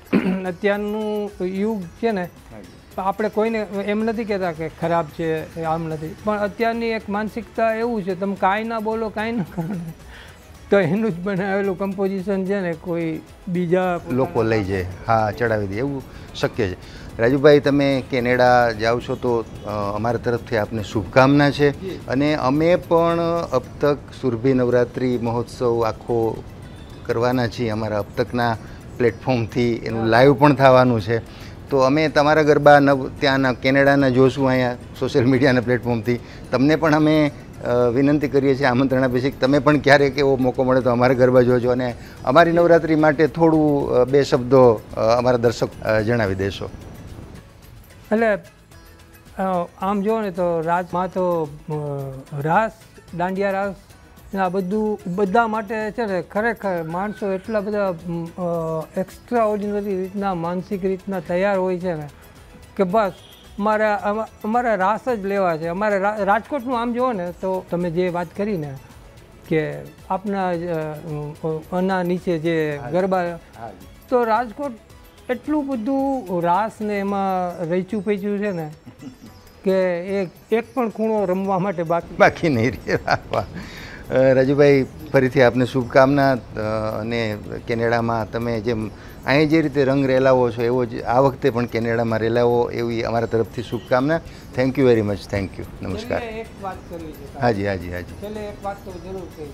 અત્યારનું યુગ છે ને, આપણે કોઈને એમ નથી કહેતા કે ખરાબ છે, આમ નથી, પણ અત્યારની એક માનસિકતા એવું છે, તમે કાંઈ ના બોલો, કાંઈ ના કરો ને તો એનું જ બનાવેલું કમ્પોઝિશન છે ને કોઈ બીજા લોકો લઈ જાય, હા, ચડાવી દે, એવું શક્ય છે. રાજુભાઈ, તમે કેનેડા જાઓ છો તો અમારા તરફથી આપને શુભકામના છે. અને અમે પણ અબ તક સુરભી નવરાત્રિ મહોત્સવ આખો કરવાના છીએ અમારા અબ તકના પ્લેટફોર્મથી. એનું લાઈવ પણ થવાનું છે. તો અમે તમારા ગરબા ત્યાંના કેનેડાના જોશું અહીંયા સોશિયલ મીડિયાના પ્લેટફોર્મથી. તમને પણ અમે વિનંતી કરીએ છીએ, આમંત્રણ આપીએ છીએ કે તમે પણ ક્યારેક એવો મોકો મળે તો અમારા ગરબા જોજો અને અમારી નવરાત્રિ માટે થોડું 2 શબ્દો અમારા દર્શક જણાવી દેશો. એટલે આમ જુઓ ને તો રાજમાં તો રાસ, દાંડિયા રાસ, આ બધું બધા માટે છે ને ખરેખર માણસો એટલા બધા એક્સ્ટ્રા ઓર્ડિનરી રીતના માનસિક રીતના તૈયાર હોય છે ને કે બસ અમારે રાસ જ લેવા છે. અમારે રાજકોટનું આમ જુઓ ને તો તમે જે વાત કરી ને કે આપના અના નીચે જે ગરબા, તો રાજકોટ એટલું બધું રાસ ને એમાં રચ્યું પચ્યું છે ને કે એક પણ ખૂણો રમવા માટે બાકી નહીં રહે. રાજુભાઈ, ફરીથી આપને શુભકામના. અને કેનેડામાં તમે જેમ અહીં જે રીતે રંગ રેલાવો છો એવો જ આ વખતે પણ કેનેડામાં રેલાવો, એવી અમારા તરફથી શુભકામના. Thank you very much. Thank you. નમસ્કાર. એક વાત કરવી છે. હાજી હાજી હાજી. છેલ્લે એક વાત તો જરૂર કહી.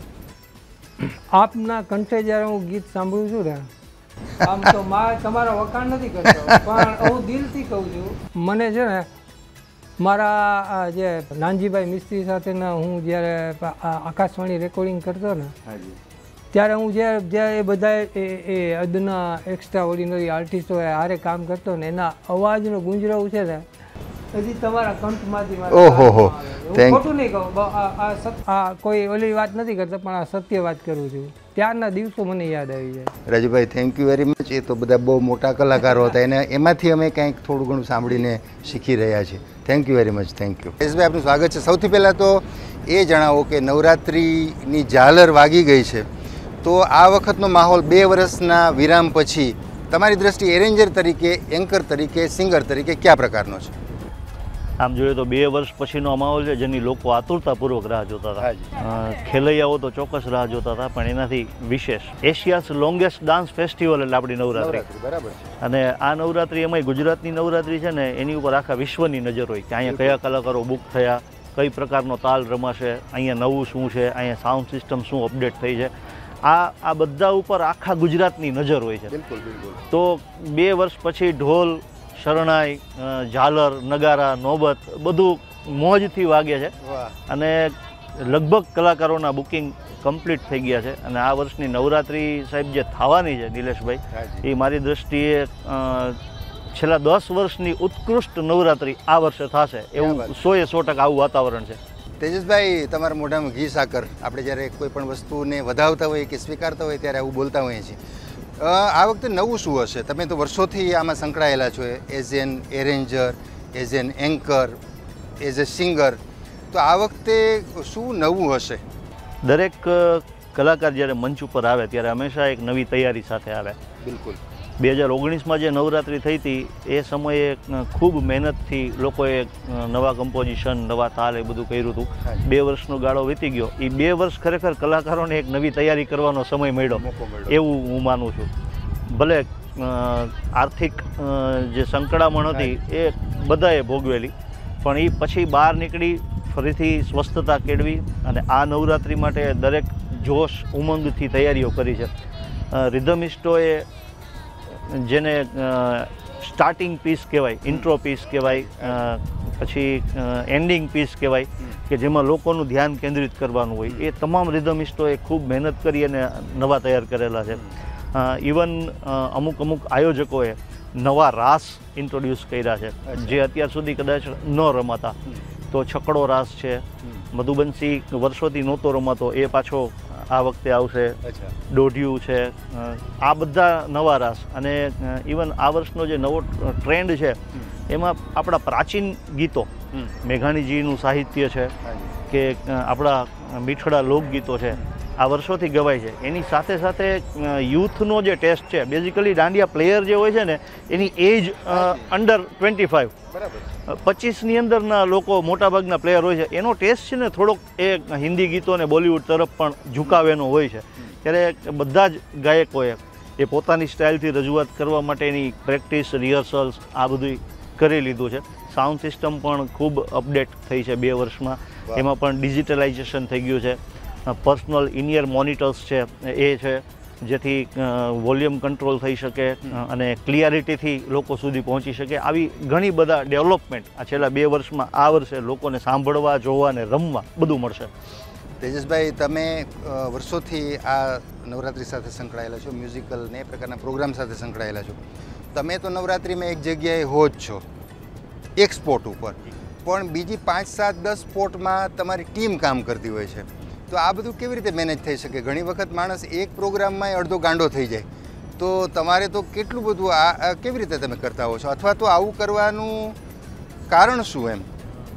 આપના કંઠે જ્યારે હું ગીત સાંભળું છું ને, આમ તો તમારા વખાણ નથી કરતો, પણ હું દિલથી કહું છું. મને છે ને મારા જે નાનજીભાઈ મિસ્ત્રી સાથેના હું જ્યારે આકાશવાણી રેકોર્ડિંગ કરતો ને, ત્યારે હું જ્યારે એ બધા એ અદના એક્સ્ટ્રા ઓર્ડિનરી આર્ટિસ્ટો હારે કામ કરતો ને, એના અવાજનો ગુંજરાવ છે ને હજી તમારા કંઠમાંથી ખોટું નહીં કહું, આ કોઈ ઓલી વાત નથી કરતો, પણ આ સત્ય વાત કરું છું. ત્યારના દિવસો મને યાદ આવી જાય. Rajubhai, thank you very much. એ તો બધા બહુ મોટા કલાકારો હતા, એને એમાંથી અમે કંઈક થોડું ઘણું સાંભળીને શીખી રહ્યા છીએ. Thank you very much. Thank you. Yashbhai, આપનું સ્વાગત છે. સૌથી પહેલાં તો એ જણાવો કે નવરાત્રિની ઝાલર વાગી ગઈ છે, તો આ વખતનો માહોલ 2 વર્ષના વિરામ પછી તમારી દ્રષ્ટિએ એરેન્જર તરીકે, એન્કર તરીકે, સિંગર તરીકે કયા પ્રકારનો છે? આમ જોઈએ તો 2 વર્ષ પછીનો માહોલ છે જેની લોકો આતુરતાપૂર્વક રાહ જોતા હતા. ખેલૈયાઓ તો ચોક્કસ રાહ જોતા હતા, પણ એનાથી વિશેષ એશિયાઝ લોંગેસ્ટ ડાન્સ ફેસ્ટિવલ એટલે આપણી નવરાત્રિ. બરાબર. અને આ નવરાત્રિ એમાંય ગુજરાતની નવરાત્રિ છે ને, એની ઉપર આખા વિશ્વની નજર હોય કે અહીંયા કયા કલાકારો બુક થયા, કઈ પ્રકારનો તાલ રમાશે, અહીંયા નવું શું છે, અહીંયા સાઉન્ડ સિસ્ટમ શું અપડેટ થઈ છે. આ બધા ઉપર આખા ગુજરાતની નજર હોય છે. બિલકુલ બિલકુલ. તો 2 વર્ષ પછી ઢોલ, શરણાઈ, ઝાલર, નગારા, નોબત બધું મોજથી વાગે છે. અને લગભગ કલાકારોના બુકિંગ કમ્પ્લીટ થઈ ગયા છે. અને આ વર્ષની નવરાત્રિ સાહેબ જે થવાની છે નિલેશભાઈ, એ મારી દ્રષ્ટિએ છેલ્લા 10 વર્ષની ઉત્કૃષ્ટ નવરાત્રિ આ વર્ષે થશે એવું 100% આવું વાતાવરણ છે. તેજસભાઈ, તમારા મોઢામાં ઘી સાકર. આપણે જ્યારે કોઈ પણ વસ્તુને વધાવતા હોઈએ કે સ્વીકારતા હોઈએ ત્યારે આવું બોલતા હોઈએ છીએ. આ વખતે નવું શું હશે? તમે તો વર્ષોથી આમાં સંકળાયેલા છો, as an arranger, as an anchor, as a singer. તો આ વખતે શું નવું હશે? દરેક કલાકાર જ્યારે મંચ ઉપર આવે ત્યારે હંમેશા એક નવી તૈયારી સાથે આવે. બિલકુલ. 2019માં જે નવરાત્રિ થઈ હતી એ સમયે ખૂબ મહેનતથી લોકોએ નવા કમ્પોઝિશન, નવા તાલ એ બધું કર્યું હતું. 2 વર્ષનો ગાળો વીતી ગયો. એ 2 વર્ષ ખરેખર કલાકારોને એક નવી તૈયારી કરવાનો સમય મળ્યો એવું હું માનું છું. ભલે આર્થિક જે સંકળામણ હતી એ બધાએ ભોગવેલી, પણ એ પછી બહાર નીકળી ફરીથી સ્વસ્થતા કેળવી અને આ નવરાત્રિ માટે દરેક જોશ, ઉમંગથી તૈયારીઓ કરી છે. રિધમિસ્ટોએ જેને સ્ટાર્ટિંગ પીસ કહેવાય, ઇન્ટ્રો પીસ કહેવાય, પછી એન્ડિંગ પીસ કહેવાય કે જેમાં લોકોનું ધ્યાન કેન્દ્રિત કરવાનું હોય, એ તમામ રિધમિસ્ટોએ ખૂબ મહેનત કરી અને નવા તૈયાર કરેલા છે. ઇવન અમુક આયોજકોએ નવા રાસ ઇન્ટ્રોડ્યુસ કર્યા છે જે અત્યાર સુધી કદાચ ન રમાતા. તો છકડો રાસ છે, મધુબંસી વર્ષોથી નહોતો રમાતો, એ પાછો આ વખતે આવશે. દોઢિયું છે, આ બધા નવા રાસ. અને ઇવન આ વર્ષનો જે નવો ટ્રેન્ડ છે એમાં આપણા પ્રાચીન ગીતો, મેઘાણીજીનું સાહિત્ય છે કે આપણા મીઠડા લોકગીતો છે, આ વર્ષોથી ગવાય છે. એની સાથે સાથે યુથનો જે ટેસ્ટ છે, બેઝિકલી દાંડિયા પ્લેયર જે હોય છે ને એની એજ અંડર 25, 25ની અંદરના લોકો મોટાભાગના પ્લેયર હોય છે. એનો ટેસ્ટ છે ને થોડોક એ હિન્દી ગીતો અને બોલિવૂડ તરફ પણ ઝુકાવેનો હોય છે. ત્યારે બધા જ ગાયકોએ એ પોતાની સ્ટાઇલથી રજૂઆત કરવા માટેની પ્રેક્ટિસ, રિહર્સલ્સ આ બધું કરી લીધું છે. સાઉન્ડ સિસ્ટમ પણ ખૂબ અપડેટ થઈ છે 2 વર્ષમાં. એમાં પણ ડિજિટલાઇઝેશન થઈ ગયું છે. પર્સનલ ઇનિયર મોનિટર્સ છે એ છે, જેથી વોલ્યુમ કંટ્રોલ થઈ શકે અને ક્લિયરિટીથી લોકો સુધી પહોંચી શકે. આવી ઘણી બધા ડેવલપમેન્ટ આ છેલ્લા 2 વર્ષમાં આ વર્ષે લોકોને સાંભળવા, જોવા અને રમવા બધું મળશે. તેજસભાઈ, તમે વર્ષોથી આ નવરાત્રિ સાથે સંકળાયેલા છો, મ્યુઝિકલ ને એ પ્રકારના પ્રોગ્રામ સાથે સંકળાયેલા છો. તમે તો નવરાત્રિમાં એક જગ્યાએ હો જ છો, એક સ્પોટ ઉપર, પણ બીજી 5, 7, 10 સ્પોટમાં તમારી ટીમ કામ કરતી હોય છે. તો આ બધું કેવી રીતે મેનેજ થઈ શકે? ઘણી વખત માણસ એક પ્રોગ્રામમાં અડધો ગાંડો થઈ જાય, તો તમારે તો કેટલું બધું આ કેવી રીતે તમે કરતા હો છો, અથવા તો આવું કરવાનું કારણ શું? એમ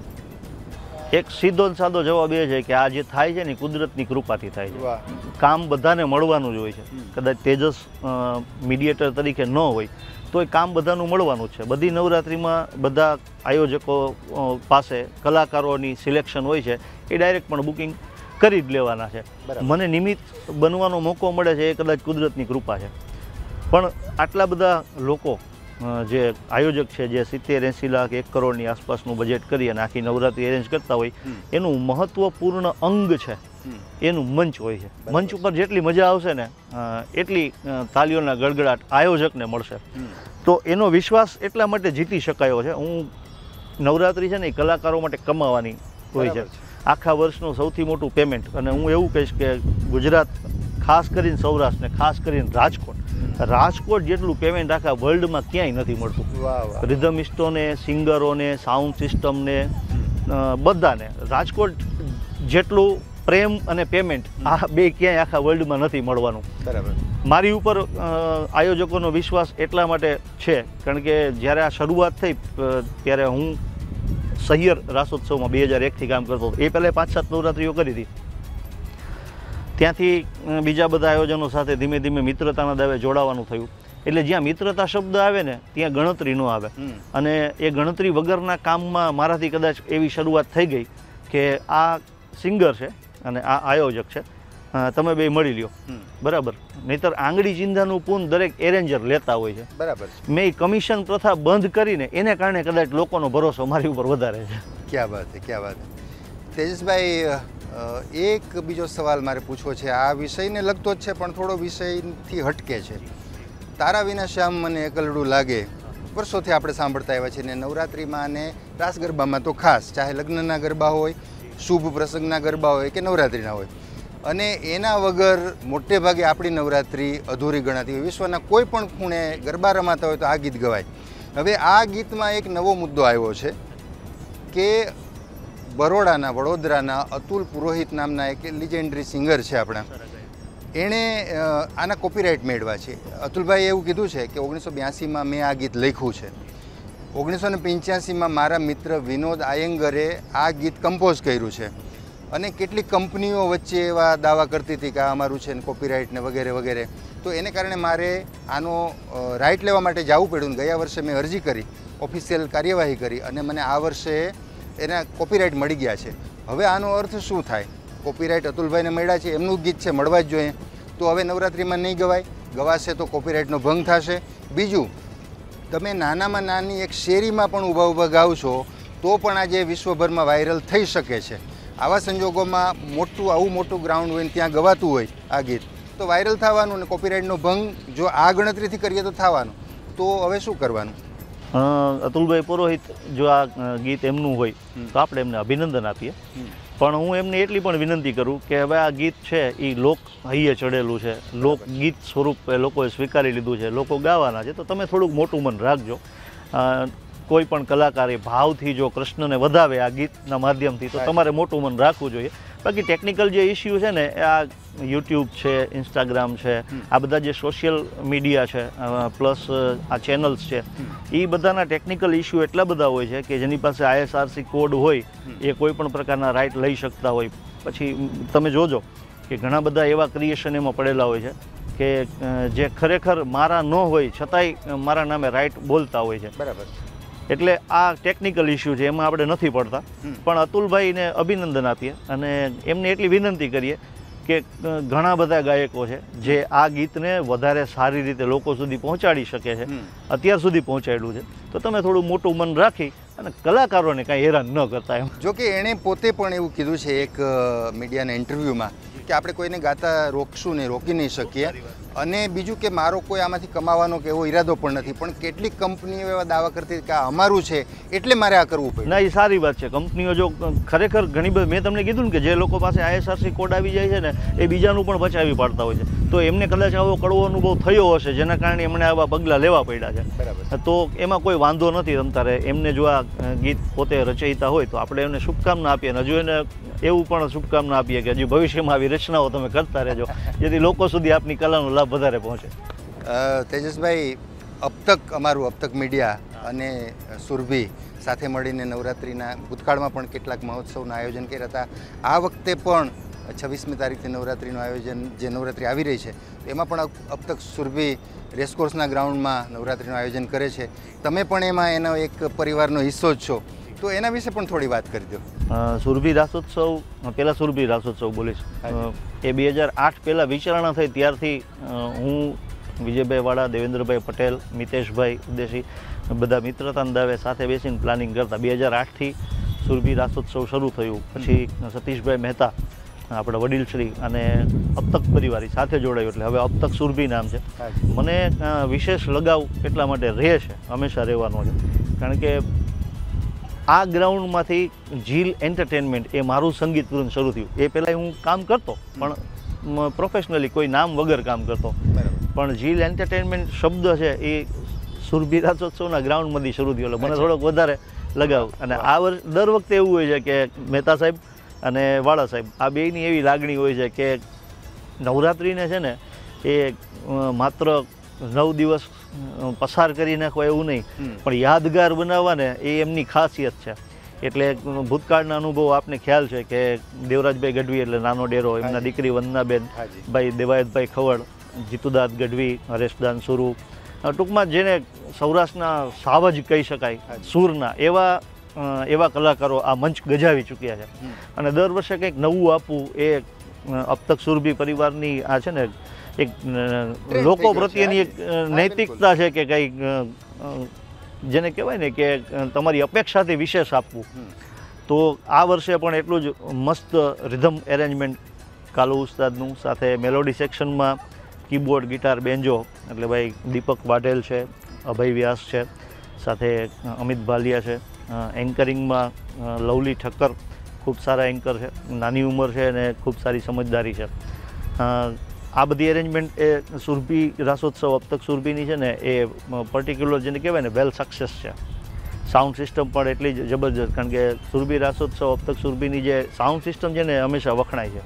એક સીધો ને સાદો જવાબ એ છે કે આ જે થાય છે ને કુદરતની કૃપાથી થાય છે. કામ બધાને મળવાનું જ હોય છે. કદાચ તેજસ મીડિયેટર તરીકે ન હોય તો એ કામ બધાનું મળવાનું જ છે. બધી નવરાત્રિમાં બધા આયોજકો પાસે કલાકારોની સિલેક્શન હોય છે, એ ડાયરેક્ટ પણ બુકિંગ કરી જ લેવાના છે. મને નિમિત્ત બનવાનો મોકો મળે છે એ કદાચ કુદરતની કૃપા છે. પણ આટલા બધા લોકો જે આયોજક છે, જે 70-80 લાખ 1 કરોડની આસપાસનું બજેટ કરી અને આખી નવરાત્રિ એરેન્જ કરતા હોય, એનું મહત્વપૂર્ણ અંગ છે એનું મંચ હોય છે. મંચ ઉપર જેટલી મજા આવશે ને એટલી તાલીઓના ગડગડાટ આયોજકને મળશે. તો એનો વિશ્વાસ એટલા માટે જીતી શકાયો છે. હું નવરાત્રિ છે ને એ કલાકારો માટે કમાવાની હોય છે. આખા વર્ષનું સૌથી મોટું પેમેન્ટ, અને હું એવું કહીશ કે ગુજરાત, ખાસ કરીને સૌરાષ્ટ્ર ને ખાસ કરીને રાજકોટ જેટલું પેમેન્ટ આખા વર્લ્ડમાં ક્યાંય નથી મળતું. રિધમિસ્ટોને, સિંગરોને, સાઉન્ડ સિસ્ટમને, બધાને રાજકોટ જેટલું પ્રેમ અને પેમેન્ટ આ બે ક્યાંય આખા વર્લ્ડમાં નથી મળવાનું. બરાબર. મારી ઉપર આયોજકોનો વિશ્વાસ એટલા માટે છે કારણ કે જ્યારે આ શરૂઆત થઈ ત્યારે હું સહિયર રાસોત્સવમાં 2001થી કામ કરતો હતો. એ પહેલાં 5-7 નવરાત્રિઓ કરી હતી. ત્યાંથી બીજા બધા આયોજનો સાથે ધીમે ધીમે મિત્રતાના દાવે જોડાવાનું થયું. એટલે જ્યાં મિત્રતા શબ્દ આવે ને ત્યાં ગણતરી ન આવે, અને એ ગણતરી વગરના કામમાં મારાથી કદાચ એવી શરૂઆત થઈ ગઈ કે આ સિંગર છે અને આ આયોજક છે, તમે બે મળી લ્યો. બરાબર. નહીતર આંગળી ચિંધાનું પૂન દરેક એરેન્જર લેતા હોય છે. બરાબર. મેં કમિશન પ્રથા બંધ કરીને એને કારણે કદાચ લોકોનો ભરોસો મારી ઉપર વધારે છે. ક્યાં વાત છે, ક્યાં વાત છે. તેજસભાઈ, એક બીજો સવાલ મારે પૂછવો છે. આ વિષયને લગતો જ છે પણ થોડો વિષયથી હટકે છે. તારા વિના શ્યામ મને એકલડું લાગે વર્ષોથી આપણે સાંભળતા આવ્યા છીએ, ને નવરાત્રિમાં અને રાસ ગરબામાં તો ખાસ, ચાહે લગ્નના ગરબા હોય, શુભ પ્રસંગના ગરબા હોય કે નવરાત્રિના હોય, અને એના વગર મોટે ભાગે આપણી નવરાત્રિ અધૂરી ગણાતી હોય. વિશ્વના કોઈ પણ ખૂણે ગરબા રમાતા હોય તો આ ગીત ગવાય. હવે આ ગીતમાં એક નવો મુદ્દો આવ્યો છે કે બરોડાના, વડોદરાના અતુલ પુરોહિત નામના એક લિજેન્ડરી સિંગર છે આપણા, એણે આના કોપીરાઇટ મેળવ્યા છે. અતુલભાઈએ એવું કીધું છે કે 1982માં મેં આ ગીત લખ્યું છે, 1985માં મારા મિત્ર વિનોદ આયંગરે આ ગીત કમ્પોઝ કર્યું છે, અને કેટલીક કંપનીઓ વચ્ચે એવા દાવા કરતી હતી કે આ અમારું છે ને કોપીરાઇટ ને વગેરે વગેરે. તો એને કારણે મારે આનો રાઇટ લેવા માટે જવું પડ્યું. ગયા વર્ષે મેં અરજી કરી, ઓફિશિયલ કાર્યવાહી કરી, અને મને આ વર્ષે એના કોપીરાઇટ મળી ગયા છે. હવે આનો અર્થ શું થાય? કોપીરાઇટ અતુલભાઈને મળ્યા છે, એમનું ગીત છે, મળવા જ જોઈએ. તો હવે નવરાત્રિમાં નહીં ગવાય, ગવાશે તો કોપીરાઇટનો ભંગ થશે. બીજું, તમે નાનામાં નાની એક શેરીમાં પણ ઊભા ગાવશો તો પણ આજે વિશ્વભરમાં વાયરલ થઈ શકે છે. આવા સંજોગોમાં આવું મોટું ગ્રાઉન્ડ હોય ને ત્યાં ગવાતું હોય આ ગીત, તો વાયરલ થવાનું, ને કોપીરાઇટનો ભંગ જો આ ગણતરીથી કરીએ તો થવાનું. તો હવે શું કરવાનું? અતુલભાઈ પુરોહિત, જો આ ગીત એમનું હોય તો આપણે એમને અભિનંદન આપીએ, પણ હું એમને એટલી પણ વિનંતી કરું કે હવે આ ગીત છે એ લોક હૈયે ચડેલું છે, લોકગીત સ્વરૂપે લોકોએ સ્વીકારી લીધું છે, લોકો ગાવાના છે, તો તમે થોડુંક મોટું મન રાખજો. કોઈ પણ કલાકારે ભાવથી જો કૃષ્ણને વધાવે આ ગીતના માધ્યમથી તો તમારે મોટું મન રાખવું જોઈએ. બાકી ટેકનિકલ જે ઇસ્યુ છે ને, આ યુટ્યુબ છે, ઇન્સ્ટાગ્રામ છે, આ બધા જે સોશિયલ મીડિયા છે, પ્લસ આ ચેનલ્સ છે, એ બધાના ટેકનિકલ ઇસ્યુ એટલા બધા હોય છે કે જેની પાસે ISRC કોડ હોય એ કોઈ પણ પ્રકારના રાઇટ લઈ શકતા હોય. પછી તમે જોજો કે ઘણા બધા એવા ક્રિએશન એમાં પડેલા હોય છે કે જે ખરેખર મારા ન હોય છતાંય મારા નામે રાઈટ બોલતા હોય છે. બરાબર. એટલે આ ટેકનિકલ ઇસ્યુ છે, એમાં આપણે નથી પડતા. પણ અતુલભાઈને અભિનંદન આપીએ અને એમને એટલી વિનંતી કરીએ કે ઘણા બધા ગાયકો છે જે આ ગીતને વધારે સારી રીતે લોકો સુધી પહોંચાડી શકે છે, અત્યાર સુધી પહોંચાડ્યું છે. તો તમે થોડું મોટું મન રાખી અને કલાકારોને કાંઈ હેરાન ન કરતા એમ. જો કે એણે પોતે પણ એવું કીધું છે એક મીડિયાના ઇન્ટરવ્યૂમાં કે આપણે કોઈને ગાતા રોકશું નહીં, રોકી નહીં શકીએ. અને બીજું કે મારો કોઈ આમાંથી કમાવાનો કે એવો ઈરાદો પણ નથી, પણ કેટલીક કંપનીઓ એવા દાવા કરતી કે આ અમારું છે એટલે મારે આ કરવું પડે. ના, એ સારી વાત છે. કંપનીઓ જો ખરેખર ઘણી બધી, મેં તમને કીધું ને કે જે લોકો પાસે ISRC કોડ આવી જાય છે ને એ બીજાનું પણ બચાવી પાડતા હોય છે. તો એમને કદાચ આવો કડવો અનુભવ થયો હશે જેના કારણે એમણે આવા પગલાં લેવા પડ્યા છે. બરાબર. તો એમાં કોઈ વાંધો નથી. તમતારે એમને જો આ ગીત પોતે રચયિતા હોય તો આપણે એમને શુભકામના આપીએ. અને હજુ એને એવું પણ શુભકામના આપીએ કે હજુ ભવિષ્યમાં આવી રચનાઓ તમે કરતા રહેજો જેથી લોકો સુધી આપની કલાનો લાભ વધારે પહોંચે. તેજસભાઈ, અબતક અમારું અબતક મીડિયા અને સુરભી સાથે મળીને નવરાત્રિના ભૂતકાળમાં પણ કેટલાક મહોત્સવના આયોજન કર્યા હતા. આ વખતે પણ 26મી તારીખથી નવરાત્રિનું આયોજન, જે નવરાત્રિ આવી રહી છે એમાં પણ અબતક સુરભી રેસકોર્સના ગ્રાઉન્ડમાં નવરાત્રિનું આયોજન કરે છે. તમે પણ એમાં એનો એક પરિવારનો હિસ્સો જ છો, તો એના વિશે પણ થોડી વાત કરી દો. સુરભી રાસોત્સવ, પહેલાં સુરભી રાસોત્સવ બોલીશ, એ 2008 પહેલાં વિચારણા થઈ ત્યારથી હું, વિજયભાઈ વાળા, દેવેન્દ્રભાઈ પટેલ, મિતેશભાઈ ઉદેશી બધા મિત્રતા દાવે સાથે બેસીને પ્લાનિંગ કરતા. 2008થી સુરભી રાસોત્સવ શરૂ થયું. પછી સતીશભાઈ મહેતા આપણા વડીલશ્રી અને અબતક પરિવાર સાથે જોડાયું એટલે હવે અબતક સુરભી નામ છે. મને વિશેષ લગાવ એટલા માટે રહે છે, હંમેશા રહેવાનો છે, કારણ કે આ ગ્રાઉન્ડમાંથી ઝીલ એન્ટરટેનમેન્ટ એ મારું સંગીત પૂરણ શરૂ થયું. એ પહેલાં હું કામ કરતો પણ પ્રોફેશનલી કોઈ નામ વગર કામ કરતો. પણ ઝીલ એન્ટરટેનમેન્ટ શબ્દ છે એ સુરભી રાસોત્સવના ગ્રાઉન્ડમાંથી શરૂ થયો એટલે મને થોડોક વધારે લગાવ. અને આ દર વખતે એવું હોય છે કે મહેતા સાહેબ અને વાળા સાહેબ આ બેયની એવી લાગણી હોય છે કે નવરાત્રિને છે ને એ માત્ર 9 દિવસ પસાર કરી નાખવા એવું નહીં, પણ યાદગાર બનાવવાને એ એમની ખાસિયત છે. એટલે ભૂતકાળના અનુભવ આપને ખ્યાલ છે કે દેવરાજભાઈ ગઢવી એટલે નાનો ડેરો, એમના દીકરી વંદનાબેન, ભાઈ દેવાયતભાઈ ખવડ, જીતુદાસ ગઢવી, હરેશદાન સુરુ, ટૂંકમાં જેને સૌરાષ્ટ્રના સાવજ કહી શકાય સૂરના, એવા કલાકારો આ મંચ ગજાવી ચૂક્યા છે. અને દર વર્ષે કંઈક નવું આપવું એ અબતક સુરભી પરિવારની આ છે ને એક લોકો પ્રત્યેની એક નૈતિકતા છે કે કંઈક જેને કહેવાય ને કે તમારી અપેક્ષાથી વિશેષ આપવું. તો આ વર્ષે પણ એટલું જ મસ્ત રિધમ એરેન્જમેન્ટ કાલુ ઉસ્તાદનું, સાથે મેલોડી સેક્શનમાં કીબોર્ડ, ગિટાર, બેન્જો એટલે ભાઈ દીપક વાઢેલ છે, અભય વ્યાસ છે, સાથે અમિત ભાલિયા છે. એન્કરિંગમાં લવલી ઠક્કર ખૂબ સારા એન્કર છે, નાની ઉંમર છે અને ખૂબ સારી સમજદારી છે. આ બધી એરેન્જમેન્ટ એ સુરભી રાસોત્સવ અબતક સુરભીની છે ને એ પર્ટિક્યુલર જેને કહેવાય ને વેલ સક્સેસ છે. સાઉન્ડ સિસ્ટમ પણ એટલી જ જબરજસ્ત, કારણ કે સુરભી રાસોત્સવ અબતક સુરભીની જે સાઉન્ડ સિસ્ટમ છે ને હંમેશા વખણાય છે.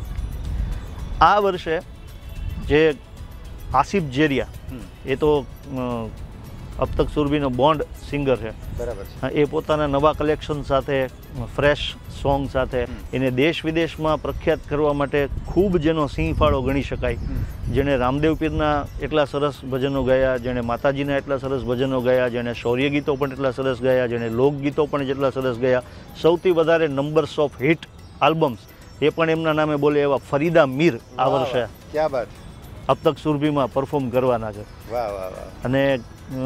આ વર્ષે જે આસિફ જેરિયા, એ તો અબતક સુરભીનો બોન્ડ સિંગર છે. બરાબર છે. એ પોતાના નવા કલેક્શન સાથે, ફ્રેશ સોંગ સાથે એને દેશ વિદેશમાં પ્રખ્યાત કરવા માટે ખૂબ જેનો સિંહ ફાળો ગણી શકાય. જેણે રામદેવ પીરના એટલા સરસ ભજનો ગાયા, જેણે માતાજીના એટલા સરસ ભજનો ગાયા, જેણે શૌર્ય ગીતો પણ એટલા સરસ ગાયા, જેણે લોકગીતો પણ જેટલા સરસ ગાયા, સૌથી વધારે નંબર્સ ઓફ હિટ આલ્બમ્સ એ પણ એમના નામે બોલે એવા ફરીદા મીર આ વર્ષે ક્યાં બાત અબતક સુરભીમાં પરફોર્મ કરવાના છે. વાહ વાહ વાહ. અને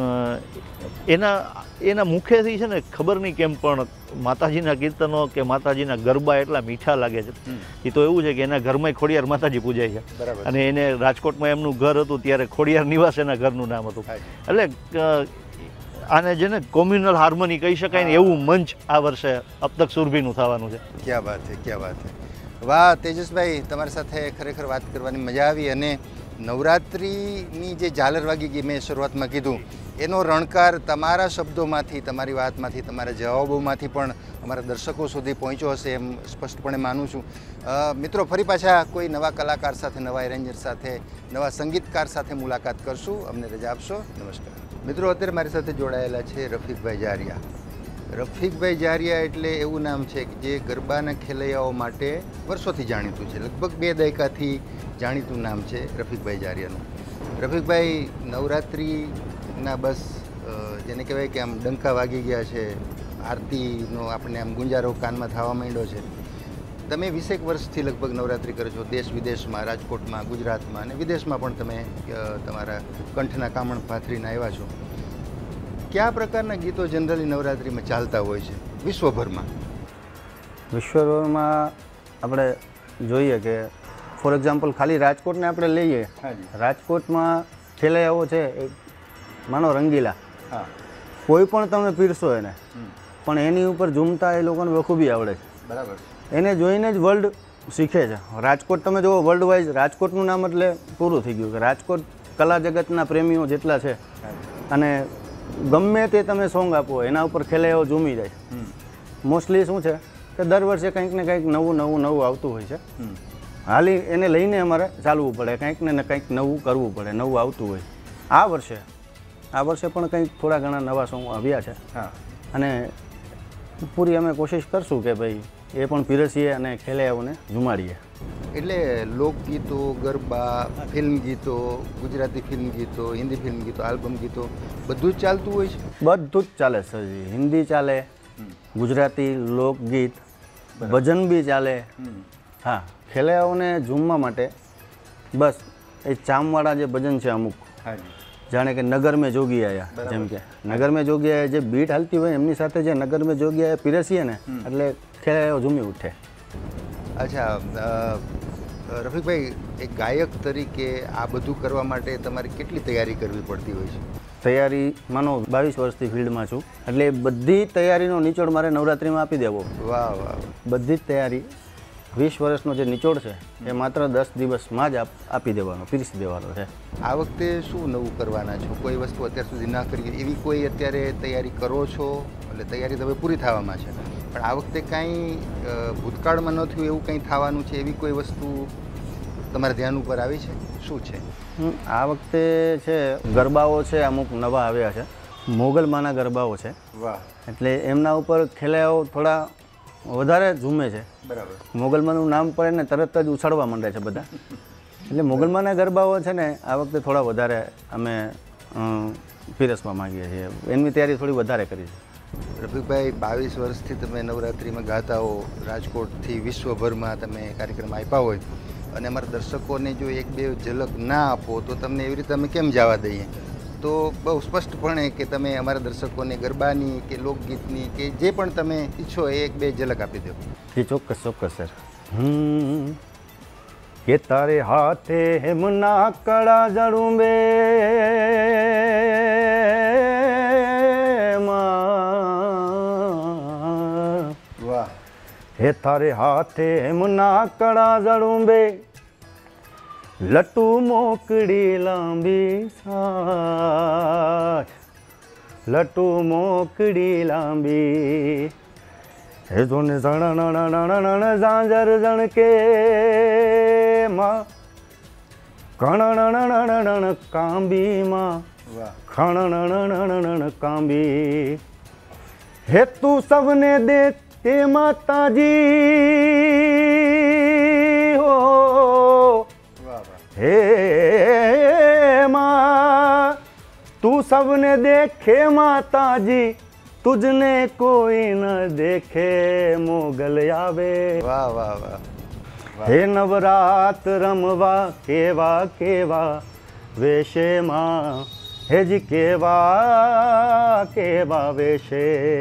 એના મુખેથી છે ને ખબર નહીં કેમ પણ માતાજીના કીર્તનો કે માતાજીના ગરબા એટલા મીઠા લાગે છે. એ તો એવું છે કે એના ઘરમાં ખોડિયાર માતાજી પૂજાય છે. અને એને રાજકોટમાં એમનું ઘર હતું ત્યારે ખોડિયાર નિવાસ એના ઘરનું નામ હતું. એટલે આને જેને કોમ્યુનલ હાર્મની કહી શકાય ને એવું મંચ આ વર્ષે અબતક સુરભીનું થવાનું છે. ક્યાં વાત છે, ક્યાં વાત છે. વાહ તેજસભાઈ, તમારી સાથે ખરેખર વાત કરવાની મજા આવી. અને નવરાત્રિની જે ઝાલર વાગી ગઈ, મેં શરૂઆતમાં કીધું, એનો રણકાર તમારા શબ્દોમાંથી, તમારી વાતમાંથી, તમારા જવાબોમાંથી પણ અમારા દર્શકો સુધી પહોંચ્યો હશે એમ સ્પષ્ટપણે માનું છું. મિત્રો, ફરી પાછા કોઈ નવા કલાકાર સાથે, નવા એરેન્જર સાથે, નવા સંગીતકાર સાથે મુલાકાત કરશું. અમને રજા આપશો. નમસ્કાર મિત્રો. અત્યારે મારી સાથે જોડાયેલા છે રફીકભાઈ જારિયા. રફીકભાઈ જારિયા એટલે એવું નામ છે કે જે ગરબાના ખેલૈયાઓ માટે વર્ષોથી જાણીતું છે, લગભગ 2 દાયકાથી જાણીતું નામ છે રફીકભાઈ જારિયાનું. રફીકભાઈ, નવરાત્રિના બસ જેને કહેવાય કે આમ ડંકા વાગી ગયા છે, આરતીનો આપણને આમ ગુંજારો કાનમાં થવા માંડ્યો છે. તમે 20 વર્ષથી લગભગ નવરાત્રિ કરો છો, દેશ વિદેશમાં, રાજકોટમાં, ગુજરાતમાં અને વિદેશમાં પણ તમે તમારા કંઠના કામણ પાથરીને આવ્યા છો. કયા પ્રકારના ગીતો જનરલી નવરાત્રિમાં ચાલતા હોય છે વિશ્વભરમાં? વિશ્વભરમાં આપણે જોઈએ કે ફોર એક્ઝામ્પલ ખાલી રાજકોટને આપણે લઈએ. રાજકોટમાં ખેલૈયાઓ છે, માનો રંગીલા, કોઈ પણ તમે પીરશો એને, પણ એની ઉપર ઝૂમતા એ લોકોને બખૂબી આવડે છે. બરાબર. એને જોઈને જ વર્લ્ડ શીખે છે. રાજકોટ તમે જુઓ, વર્લ્ડ વાઇઝ રાજકોટનું નામ એટલે પૂરું થઈ ગયું કે રાજકોટ કલા જગતના પ્રેમીઓ જેટલા છે, અને ગમે તે તમે સોંગ આપો એના ઉપર ખેલૈયાઓ ઝૂમી જાય. મોસ્ટલી શું છે કે દર વર્ષે કંઈક ને કંઈક નવું આવતું હોય છે. હાલી એને લઈને અમારે ચાલવું પડે, કંઈક ને કંઈક નવું કરવું પડે, નવું આવતું હોય. આ વર્ષે પણ કંઈક થોડા ઘણા નવા સોંગ આવ્યા છે, અને પૂરી અમે કોશિશ કરશું કે ભાઈ એ પણ પીરસીએ અને ખેલૈયાઓને ઝુમાડીએ. એટલે લોકગીતો, ગરબા, ફિલ્મ ગીતો, ગુજરાતી ફિલ્મ ગીતો, હિન્દી ફિલ્મ ગીતો, આલ્બમ ગીતો બધું જ ચાલતું હોય છે? બધું જ ચાલે સરજી. હિન્દી ચાલે, ગુજરાતી, લોકગીત, ભજન બી ચાલે. હા, ખેલૈયાઓને ઝૂમવા માટે બસ એ ચામવાળા જે ભજન છે અમુક, જાણે કે નગર મેં જોગી આયા, જેમ કે નગર મેં જોગી આયા જે બીટ હાલતી હોય એમની સાથે જે નગર મેં જોગી આયા પીરસીએ ને એટલે ખેલૈયાઓ ઝૂમી ઉઠે. અચ્છા, રફીકભાઈ, એક ગાયક તરીકે આ બધું કરવા માટે તમારે કેટલી તૈયારી કરવી પડતી હોય છે? તૈયારી માનો 22 વર્ષથી ફિલ્ડમાં છું, એટલે બધી તૈયારીનો નિચોડ મારે નવરાત્રિમાં આપી દેવો. વાહ વાહ. બધી જ તૈયારી 20 વર્ષનો જે નિચોડ છે એ માત્ર 10 દિવસમાં જ આપી દેવાનો, પીરસી દેવાનો છે. આ વખતે શું નવું કરવાના છો? કોઈ વસ્તુ અત્યાર સુધી ના કરી એવી કોઈ અત્યારે તૈયારી કરો છો? એટલે તૈયારી તો હવે પૂરી થવામાં છે, પણ આ વખતે કાંઈ ભૂતકાળમાં ન થયું એવું કંઈ થવાનું છે, એવી કોઈ વસ્તુ તમારા ધ્યાન ઉપર આવી છે? શું છે? આ વખતે છે ગરબાઓ છે, અમુક નવા આવ્યા છે, મોગલમાના ગરબાઓ છે. વાહ. એટલે એમના ઉપર ખેલૈયાઓ થોડા વધારે ઝૂમે છે. બરાબર. મોગલમાનું નામ પડે ને તરત જ ઉછળવા માંડે છે બધા. એટલે મોગલમાના ગરબાઓ છે ને આ વખતે થોડા વધારે અમે પીરસવા માંગીએ છીએ, એની તૈયારી થોડી વધારે કરી છે. રફીકભાઈ, 22 વર્ષથી તમે નવરાત્રિમાં ગાતા હો, રાજકોટથી વિશ્વભરમાં તમે કાર્યક્રમ આપ્યા હોય, અને અમારા દર્શકોને જો 1-2 ઝલક ના આપો તો તમને એવી રીતે અમે કેમ જવા દઈએ? તો બહુ સ્પષ્ટપણે કે તમે અમારા દર્શકોને ગરબાની કે લોકગીતની કે જે પણ તમે ઈચ્છો એ 1-2 ઝલક આપી દો. એ ચોક્કસ સર. કે તારે હાથે હેમના કળા જડું બે વાહ. હે તારે હાથે હેમના કળા જડું બે, લટુ મોકડી લાંબી સાચ, લટુ મોકડી લાંબી, હે જોને ઝણ ઝાંઝર જણકે માં, કણ કાંબી માં, ખણ કાંબી, હે તું સબને દે તે માતાજી હો, હે માँ तू सबने देखे माताजी, तुझने कोई न देखे मोगल आवे. વાહ વાહ વાહ. હે નવરાત રમવા કેવા કેવા વેશે માં, હેજી કેવા કેવા વેશે.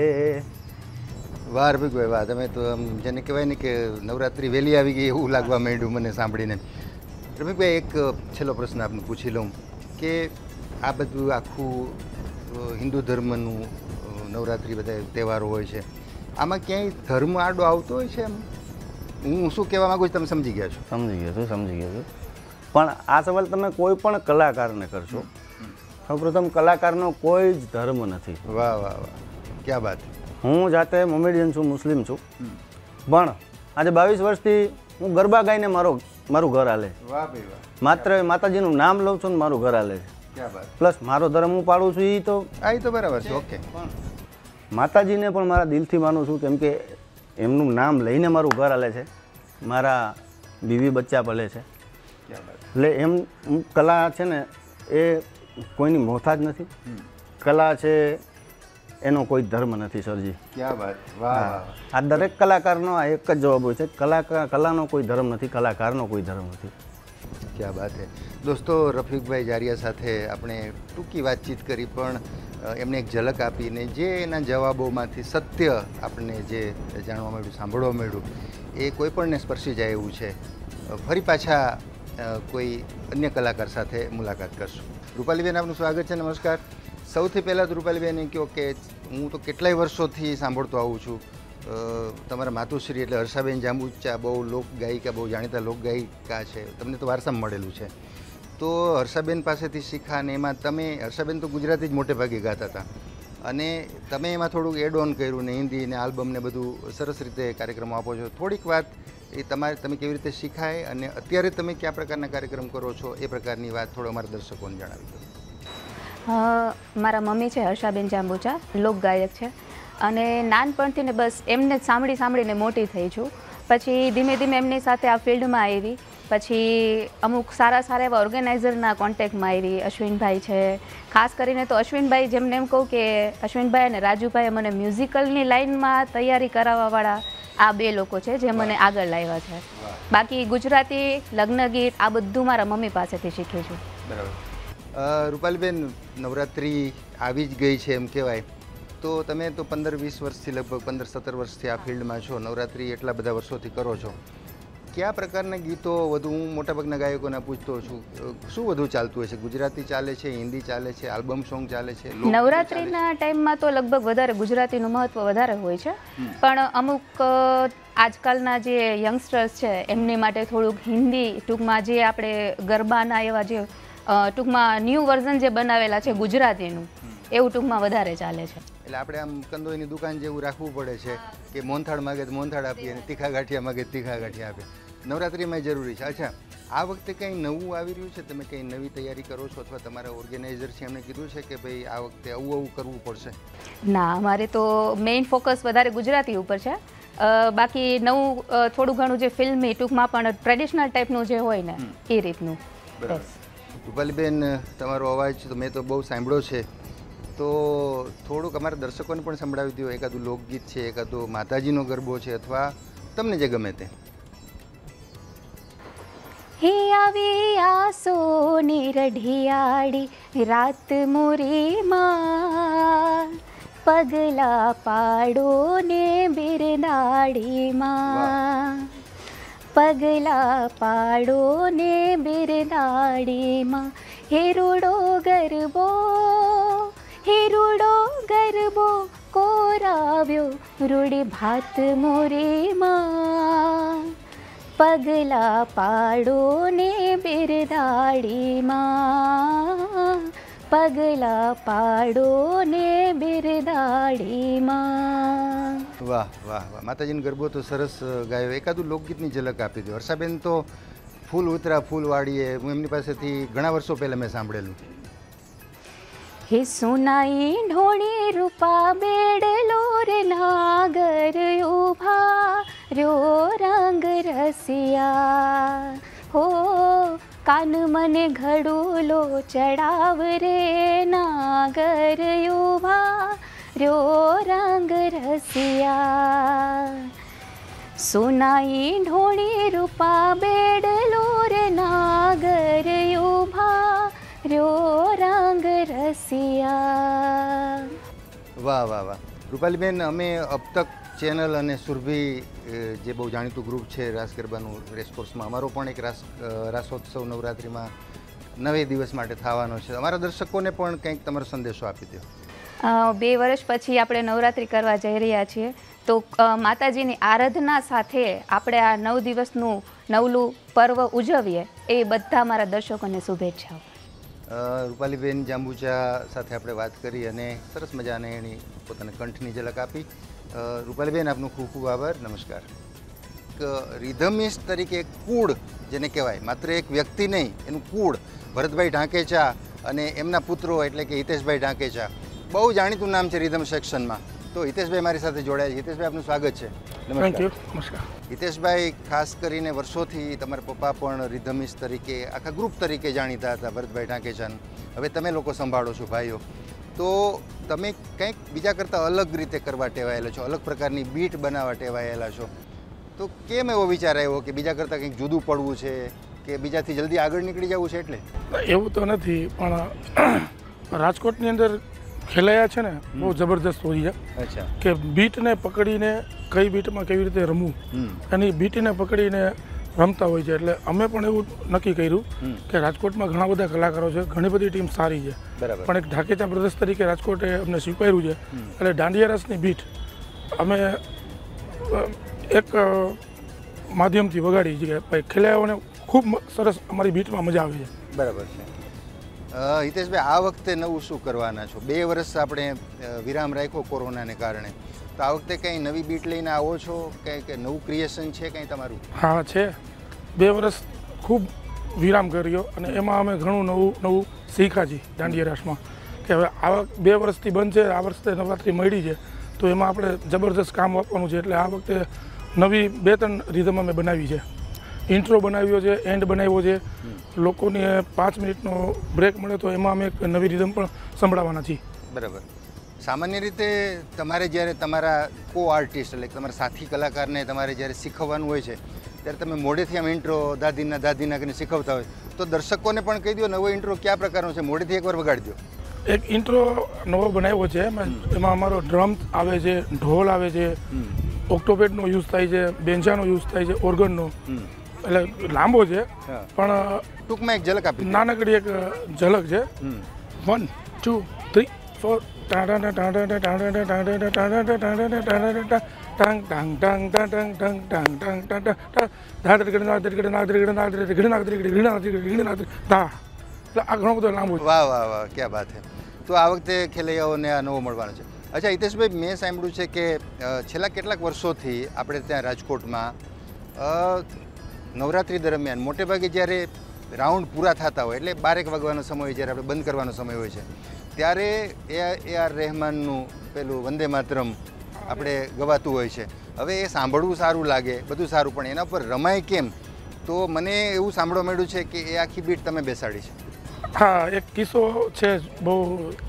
વાહ રફીકભાઈ વાહ. તમે તો આમ જેને કહેવાય ને કે નવરાત્રિ વહેલી આવી ગઈ એવું લાગવા માંડ્યું મને સાંભળીને. રફીકભાઈ, એક છેલ્લો પ્રશ્ન આપને પૂછી લઉં કે આ બધું આખું હિન્દુ ધર્મનું નવરાત્રિ બધા તહેવારો હોય છે, આમાં ક્યાંય ધર્મ આડો આવતો હોય છે? એમ હું શું કહેવા માગું છું તમે સમજી ગયા છો? સમજી ગયો છું. પણ આ સવાલ તમે કોઈ પણ કલાકારને કરશો, સૌપ્રથમ કલાકારનો કોઈ જ ધર્મ નથી. વાહ વાહ વાહ, ક્યાં વાત. હું જાતે મોમેડિયન છું, મુસ્લિમ છું, પણ આજે 22 વર્ષથી હું ગરબા ગાઈને મારું ઘર હાલે. વાહ ભાઈ વાહ. માત્ર માતાજીનું નામ લઉં છું ને મારું ઘર હાલે છે. ક્યાં વાત. પ્લસ મારો ધર્મ હું પાડું છું એ તો આ તો બરાબર છે. ઓકે. માતાજીને પણ મારા દિલથી માનું છું, કેમ કે એમનું નામ લઈને મારું ઘર હાલે છે, મારા બીવી બચ્ચા પલે છે. એટલે કલા છે ને એ કોઈની મોહતાજ નથી. કલા છે એનો કોઈ ધર્મ નથી સરજી. ક્યાં વાત, વાહ. આ દરેક કલાકારનો આ એક જ જવાબ હોય છે, કલાનો કોઈ ધર્મ નથી, કલાકારનો કોઈ ધર્મ નથી. ક્યાં બાત છે. દોસ્તો, રફીકભાઈ જારિયા સાથે આપણે ટૂંકી વાતચીત કરી, પણ એમને એક ઝલક આપીને જે એના જવાબોમાંથી સત્ય આપણને જે જાણવા મળ્યું, સાંભળવા મળ્યું, એ કોઈ પણને સ્પર્શી જાય એવું છે. ફરી પાછા કોઈ અન્ય કલાકાર સાથે મુલાકાત કરશું. રૂપાલીબેન, આપનું સ્વાગત છે. નમસ્કાર. સૌથી પહેલાં તો રૂપાલીબેન એ કહો કે હું તો કેટલાય વર્ષોથી સાંભળતો આવું છું, તમારા માતુશ્રી એટલે હર્ષાબેન જાંબુચા બહુ લોકગાયિકા, બહુ જાણીતા લોકગાયિકા છે, તમને તો વારસામાં મળેલું છે. તો હર્ષાબેન પાસેથી શીખા, અને એમાં તમે, હર્ષાબેન તો ગુજરાતી જ મોટે ભાગે ગાતા હતા, અને તમે એમાં થોડુંક એડ ઓન કર્યું ને હિન્દી ને આલ્બમ ને બધું સરસ રીતે કાર્યક્રમો આપો છો. થોડીક વાત એ તમે કેવી રીતે શીખાય અને અત્યારે તમે કયા પ્રકારના કાર્યક્રમ કરો છો એ પ્રકારની વાત થોડો અમારા દર્શકોને જણાવી દો. મારા મમ્મી છે હર્ષાબેન જાંબુચા, લોકગાયક છે, અને નાનપણથી ને બસ એમને જ સાંભળીને મોટી થઈ છું. પછી ધીમે ધીમે એમની સાથે આ ફિલ્ડમાં આવી, પછી અમુક સારા એવા ઓર્ગેનાઇઝરના કોન્ટેક્ટમાં આવી. અશ્વિનભાઈ છે, ખાસ કરીને તો અશ્વિનભાઈ, જેમને એમ કહું કે અશ્વિનભાઈ અને રાજુભાઈ મને મ્યુઝિકલની લાઇનમાં તૈયારી કરાવવાવાળા આ બે લોકો છે જે મને આગળ લાવ્યા છે. બાકી ગુજરાતી લગ્ન ગીત આ બધું મારા મમ્મી પાસેથી શીખી છું. બરાબર. રૂપાલીબેન, નવરાત્રિ આવી જ ગઈ છે એમ કહેવાય, તો તમે તો 15-20 વર્ષથી, લગભગ 15-17 વર્ષથી આ ફિલ્ડમાં છો, નવરાત્રિ એટલા બધા વર્ષોથી કરો છો. કયા પ્રકારના ગીતો વધુ, હું મોટાભાગના ગાયકોને પૂછતો છું, શું વધુ ચાલતું હોય છે? ગુજરાતી ચાલે છે, હિન્દી ચાલે છે, આલ્બમ સોંગ ચાલે છે? નવરાત્રિના ટાઈમમાં તો લગભગ વધારે ગુજરાતીનું મહત્વ વધારે હોય છે, પણ અમુક આજકાલના જે યંગસ્ટર્સ છે એમની માટે થોડુંક હિન્દી, ટૂંકમાં જે આપણે ગરબાના એવા જે ટૂંકમાં ન્યૂ વર્ઝન જે બનાવેલા છે ગુજરાતીનું, એવું ટૂંકમાં વધારે ચાલે છે. એટલે આપણે આમ કંદોઈની દુકાન જેવું રાખવું પડે છે કે મોહનથાળ માગે તો મોહનથાળ આપીએ અને તીખા ગાંઠિયા માગે તો તીખા ગાંઠિયા આપીએ. નવરાત્રિમાં જરૂરી છે. અચ્છા, આ વખતે કંઈ નવું આવી રહ્યું છે? તમે કંઈ નવી તૈયારી કરો છો, અથવા તમારા ઓર્ગેનાઇઝર છે એમણે કીધું છે કે ભાઈ આ વખતે આવું કરવું પડશે? ના, અમારે તો મેઇન ફોકસ વધારે ગુજરાતી ઉપર છે. બાકી નવું થોડું ઘણું જે ફિલ્મી, ટૂંકમાં પણ ટ્રેડિશનલ ટાઈપનું જે હોય ને એ રીતનું. રૂપાલીબેન, તમારો અવાજ તો મેં તો બહુ સાંભળ્યો છે, તો થોડુંક અમારા દર્શકોને પણ સંભળાવી દો. એકાદું લોકગીત છે, એકાદું માતાજીનો ગરબો છે, અથવા તમને જે ગમે તે. હે આવી આસોની રઢિયાળી રાત મોરી માં, પગલા પાડો ને બિરનાડી માં, પગલા પાડો ને બિરનાડી માં. હેરુડો ગરબો, હેરુડો ગરબો કોરાવ્યો રૂડી ભાત મોરી માં, પગલા પાડો ને બિરદાડી માં, પગલા પાડો ને બિરદાડી માં. વાહ વાહ વાહ. માતાજીનો ગરબો તો સરસ ગાયો. એકાદું લોકગીતની ઝલક આપી દો. હર્ષાબેન તો ફૂલ ઉતરા ફૂલવાડીએ, હું એમની પાસેથી ઘણા વર્ષો પહેલાં મેં સાંભળેલું. હે સુનાઈ ઢોળી રૂપા બેડલો રે નાગર ઉભા રહ્યો રંગ રસિયા, હો કાન મને ઘડુલો ચડાવ રે નાગર ઉભા રહ્યો રંગ રસિયા. સુનાઈ ઢોળી રૂપા બેડલો રે નાગર ઉભા રહ્યો રંગ રસિયા. વાહ વાહ વાહ. રૂપાલીબેન, અમે અબ તક ચેનલ અને સુરભી જે બહુ જાણીતું ગ્રુપ છે રાસ ગરબાનું, રેસકોર્સમાં અમારો પણ એક રાસોત્સવ નવરાત્રિમાં 9 દિવસ માટે થવાનો છે. અમારા દર્શકોને પણ કંઈક તમારો સંદેશો આપી દો. 2 વર્ષ પછી આપણે નવરાત્રિ કરવા જઈ રહ્યા છીએ, તો માતાજીની આરાધના સાથે આપણે આ 9 દિવસનું નવલું પર્વ ઉજવીએ એ બધા મારા દર્શકોને શુભેચ્છાઓ. રૂપાલીબેન જાંબુચા સાથે આપણે વાત કરી અને સરસ મજાને એની પોતાના કંઠની ઝલક આપી. રૂપાલીબેન, આપનો ખૂબ ખૂબ આભાર. નમસ્કાર. રિધમિસ્ટ તરીકે કુળ જેને કહેવાય, માત્ર એક વ્યક્તિ નહીં, એનું કુળ, ભરતભાઈ ઢાંકેચા અને એમના પુત્રો એટલે કે હિતેશભાઈ ઢાંકેચા, બહુ જાણીતું નામ છે રિધમ સેક્શનમાં. તો હિતેશભાઈ મારી સાથે જોડાયા છે. હિતેશભાઈ, આપનું સ્વાગત છે. Thank you. નમસ્કાર. હિતેશભાઈ, ખાસ કરીને વર્ષોથી તમારા પપ્પા પણ રિધમિસ્ટ તરીકે આખા ગ્રુપ તરીકે જાણીતા હતા, ભરતભાઈ ટાંકેચાન. હવે તમે લોકો સંભાળો છો ભાઈઓ, તો તમે કંઈક બીજા કરતાં અલગ રીતે કરવા ટેવાયેલા છો, અલગ પ્રકારની બીટ બનાવવા ટેવાયેલા છો. તો કેમ એવો વિચાર આવ્યો કે બીજા કરતાં કંઈક જુદું પડવું છે કે બીજાથી જલ્દી આગળ નીકળી જવું છે? એટલે એવું તો નથી, પણ રાજકોટની અંદર ખેલાયા છે ને બહુ જબરદસ્ત હોય છે. અચ્છા. કે બીટને પકડીને કઈ બીટમાં કેવી રીતે રમવું એની બીટને પકડીને રમતા હોય છે. એટલે અમે પણ એવું નક્કી કર્યું કે રાજકોટમાં ઘણા બધા કલાકારો છે, ઘણી બધી ટીમ સારી છે, પણ એક ઢાકેચા બ્રદર્સ તરીકે રાજકોટે અમને સ્વીકાર્યું છે. એટલે દાંડિયા રાસની બીટ અમે એક માધ્યમથી વગાડી છે કે ભાઈ ખેલાડીઓને ખૂબ સરસ અમારી બીટમાં મજા આવે છે. બરાબર છે. હિતેશભાઈ, આ વખતે નવું શું કરવાના છો? 2 વર્ષ આપણે વિરામ રાખ્યો કોરોનાને કારણે, તો આ વખતે કંઈ નવી બીટ લઈને આવો છો? કંઈ નવું ક્રિએશન છે કંઈ તમારું? હા છે. 2 વર્ષ ખૂબ વિરામ કર્યો અને એમાં અમે ઘણું નવું શીખ્યા છીએ દાંડિયા રાસમાં. કે હવે આ 2 વર્ષથી બંધ છે, આ વર્ષે નવરાત્રિ મળી છે, તો એમાં આપણે જબરદસ્ત કામ આપવાનું છે. એટલે આ વખતે નવી 2-3 રિધમ અમે બનાવી છે. ઇન્ટ્રો બનાવ્યો છે, એન્ડ બનાવ્યો છે. લોકોને 5 મિનિટનો બ્રેક મળે તો એમાં અમે નવી રિધમ પણ સંભળાવવાના છીએ. બરાબર. સામાન્ય રીતે તમારે જ્યારે તમારા કો આર્ટિસ્ટ એટલે તમારા સાથી કલાકારને તમારે જ્યારે શીખવવાનું હોય છે ત્યારે તમે મોઢેથી આમ ઇન્ટ્રો દાદીના કરીને શીખવતા હોય, તો દર્શકોને પણ કહી દો નવો ઇન્ટ્રો કયા પ્રકારનો છે, મોઢેથી એકવાર વગાડી દો. એક ઇન્ટ્રો નવો બનાવ્યો છે, એમાં અમારો ડ્રમ આવે છે, ઢોલ આવે છે, ઓક્ટોપેડનો યુઝ થાય છે, બેન્જાનો યુઝ થાય છે, ઓર્ગનનો. એટલે લાંબો છે પણ ટૂંકમાં એક ઝલક આપી, નાનકડી એક ઝલક છે. 1 2 3 4 ટાંગ ટાંગ ટાંગ ટાંગ ટાંગ આ ઘણો બધો લાંબો. વાહ વાહ વાહ, ક્યાં વાત છે. તો આ વખતે ખેલૈયાઓને આ નવો મળવાનો છે. અચ્છા હિતેશભાઈ, મેં સાંભળ્યું છે કે છેલ્લા કેટલાક વર્ષોથી આપણે ત્યાં રાજકોટમાં નવરાત્રિ દરમિયાન મોટે ભાગે જ્યારે રાઉન્ડ પૂરા થતા હોય એટલે 12 વાગવાનો સમય હોય, જ્યારે આપણે બંધ કરવાનો સમય હોય છે, ત્યારે AR રહેમાનનું પેલું વંદે માતરમ આપણે ગવાતું હોય છે. હવે એ સાંભળવું સારું લાગે, બધું સારું, પણ એના પર રમાય કેમ? તો મને એવું સાંભળવા મળ્યું છે કે એ આખી બીટ તમે બેસાડી છે. હા, એક કિસ્સો છે બહુ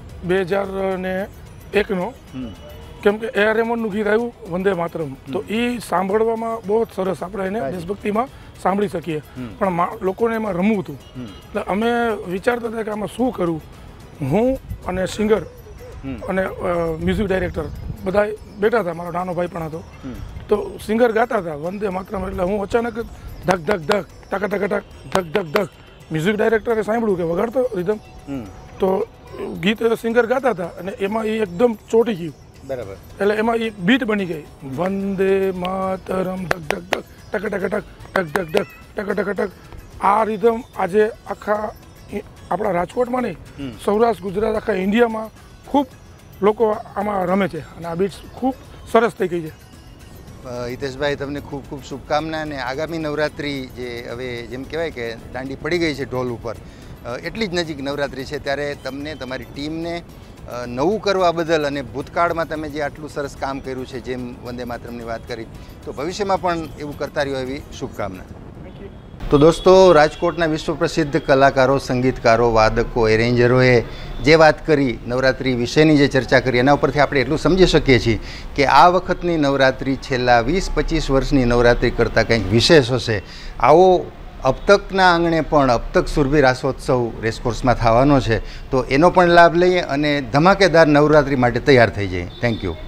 2001નો. કેમ કે AR રહેમાનનું ગીત આવ્યું વંદે માતરમ, તો એ સાંભળવામાં બહુ જ સરસ, આપણે એને દેશભક્તિમાં સાંભળી શકીએ, પણ લોકોને એમાં રમવું હતું. એટલે અમે વિચારતા હતા કે આમાં શું કરવું. હું અને સિંગર અને મ્યુઝિક ડાયરેક્ટર બધા બેઠા હતા, મારો નાનો ભાઈ પણ હતો. તો સિંગર ગાતા હતા વંદે માતરમ, એટલે હું અચાનક ધક ધક ધક ટકા ટકા ટક ધક ધક ધક, મ્યુઝિક ડાયરેક્ટરે સાંભળ્યું કે વગાડતો રિધમ, તો ગીત સિંગર ગાતા હતા અને એમાં એ એકદમ ચોંટી ગયું. બરાબર. એટલે એમાં એ બીટ બની ગઈ, વંદે માતરમ ધક ધક ધક ટક ટક ટક ટક ધક ધક ટક ટક ટક. આ રિધમ આજે આખા આપણા રાજકોટમાં નહીં, સૌરાષ્ટ્ર, ગુજરાત, આખા ઇન્ડિયામાં ખૂબ લોકો આમાં રમે છે અને આ બીટ્સ ખૂબ સરસ થઈ ગઈ છે. હિતેશભાઈ, તમને ખૂબ ખૂબ શુભકામના. અને આગામી નવરાત્રિ જે હવે જેમ કહેવાય કે દાંડી પડી ગઈ છે ઢોલ ઉપર, એટલી જ નજીક નવરાત્રિ છે, ત્યારે તમને તમારી ટીમને નવું કરવા બદલ અને ભૂતકાળમાં તમે જે આટલું સરસ કામ કર્યું છે, જેમ વંદે માતરમની વાત કરી, તો ભવિષ્યમાં પણ એવું કરતા રહ્યો એવી શુભકામના. તો દોસ્તો, રાજકોટના વિશ્વ પ્રસિદ્ધ કલાકારો, સંગીતકારો, વાદકો, એરેન્જરોએ જે વાત કરી, નવરાત્રિ વિશેની જે ચર્ચા કરી, એના ઉપરથી આપણે એટલું સમજી શકીએ છીએ કે આ વખતની નવરાત્રિ છેલ્લા 20-25 વર્ષની નવરાત્રિ કરતાં કંઈક વિશેષ હશે. આવો અબતકના આંગણે પણ અબતક સુરભી રાસોત્સવ રેસકોર્સમાં થવાનો છે, તો એનો પણ લાભ લઈએ અને ધમાકેદાર નવરાત્રિ માટે તૈયાર થઈ જઈએ. Thank you.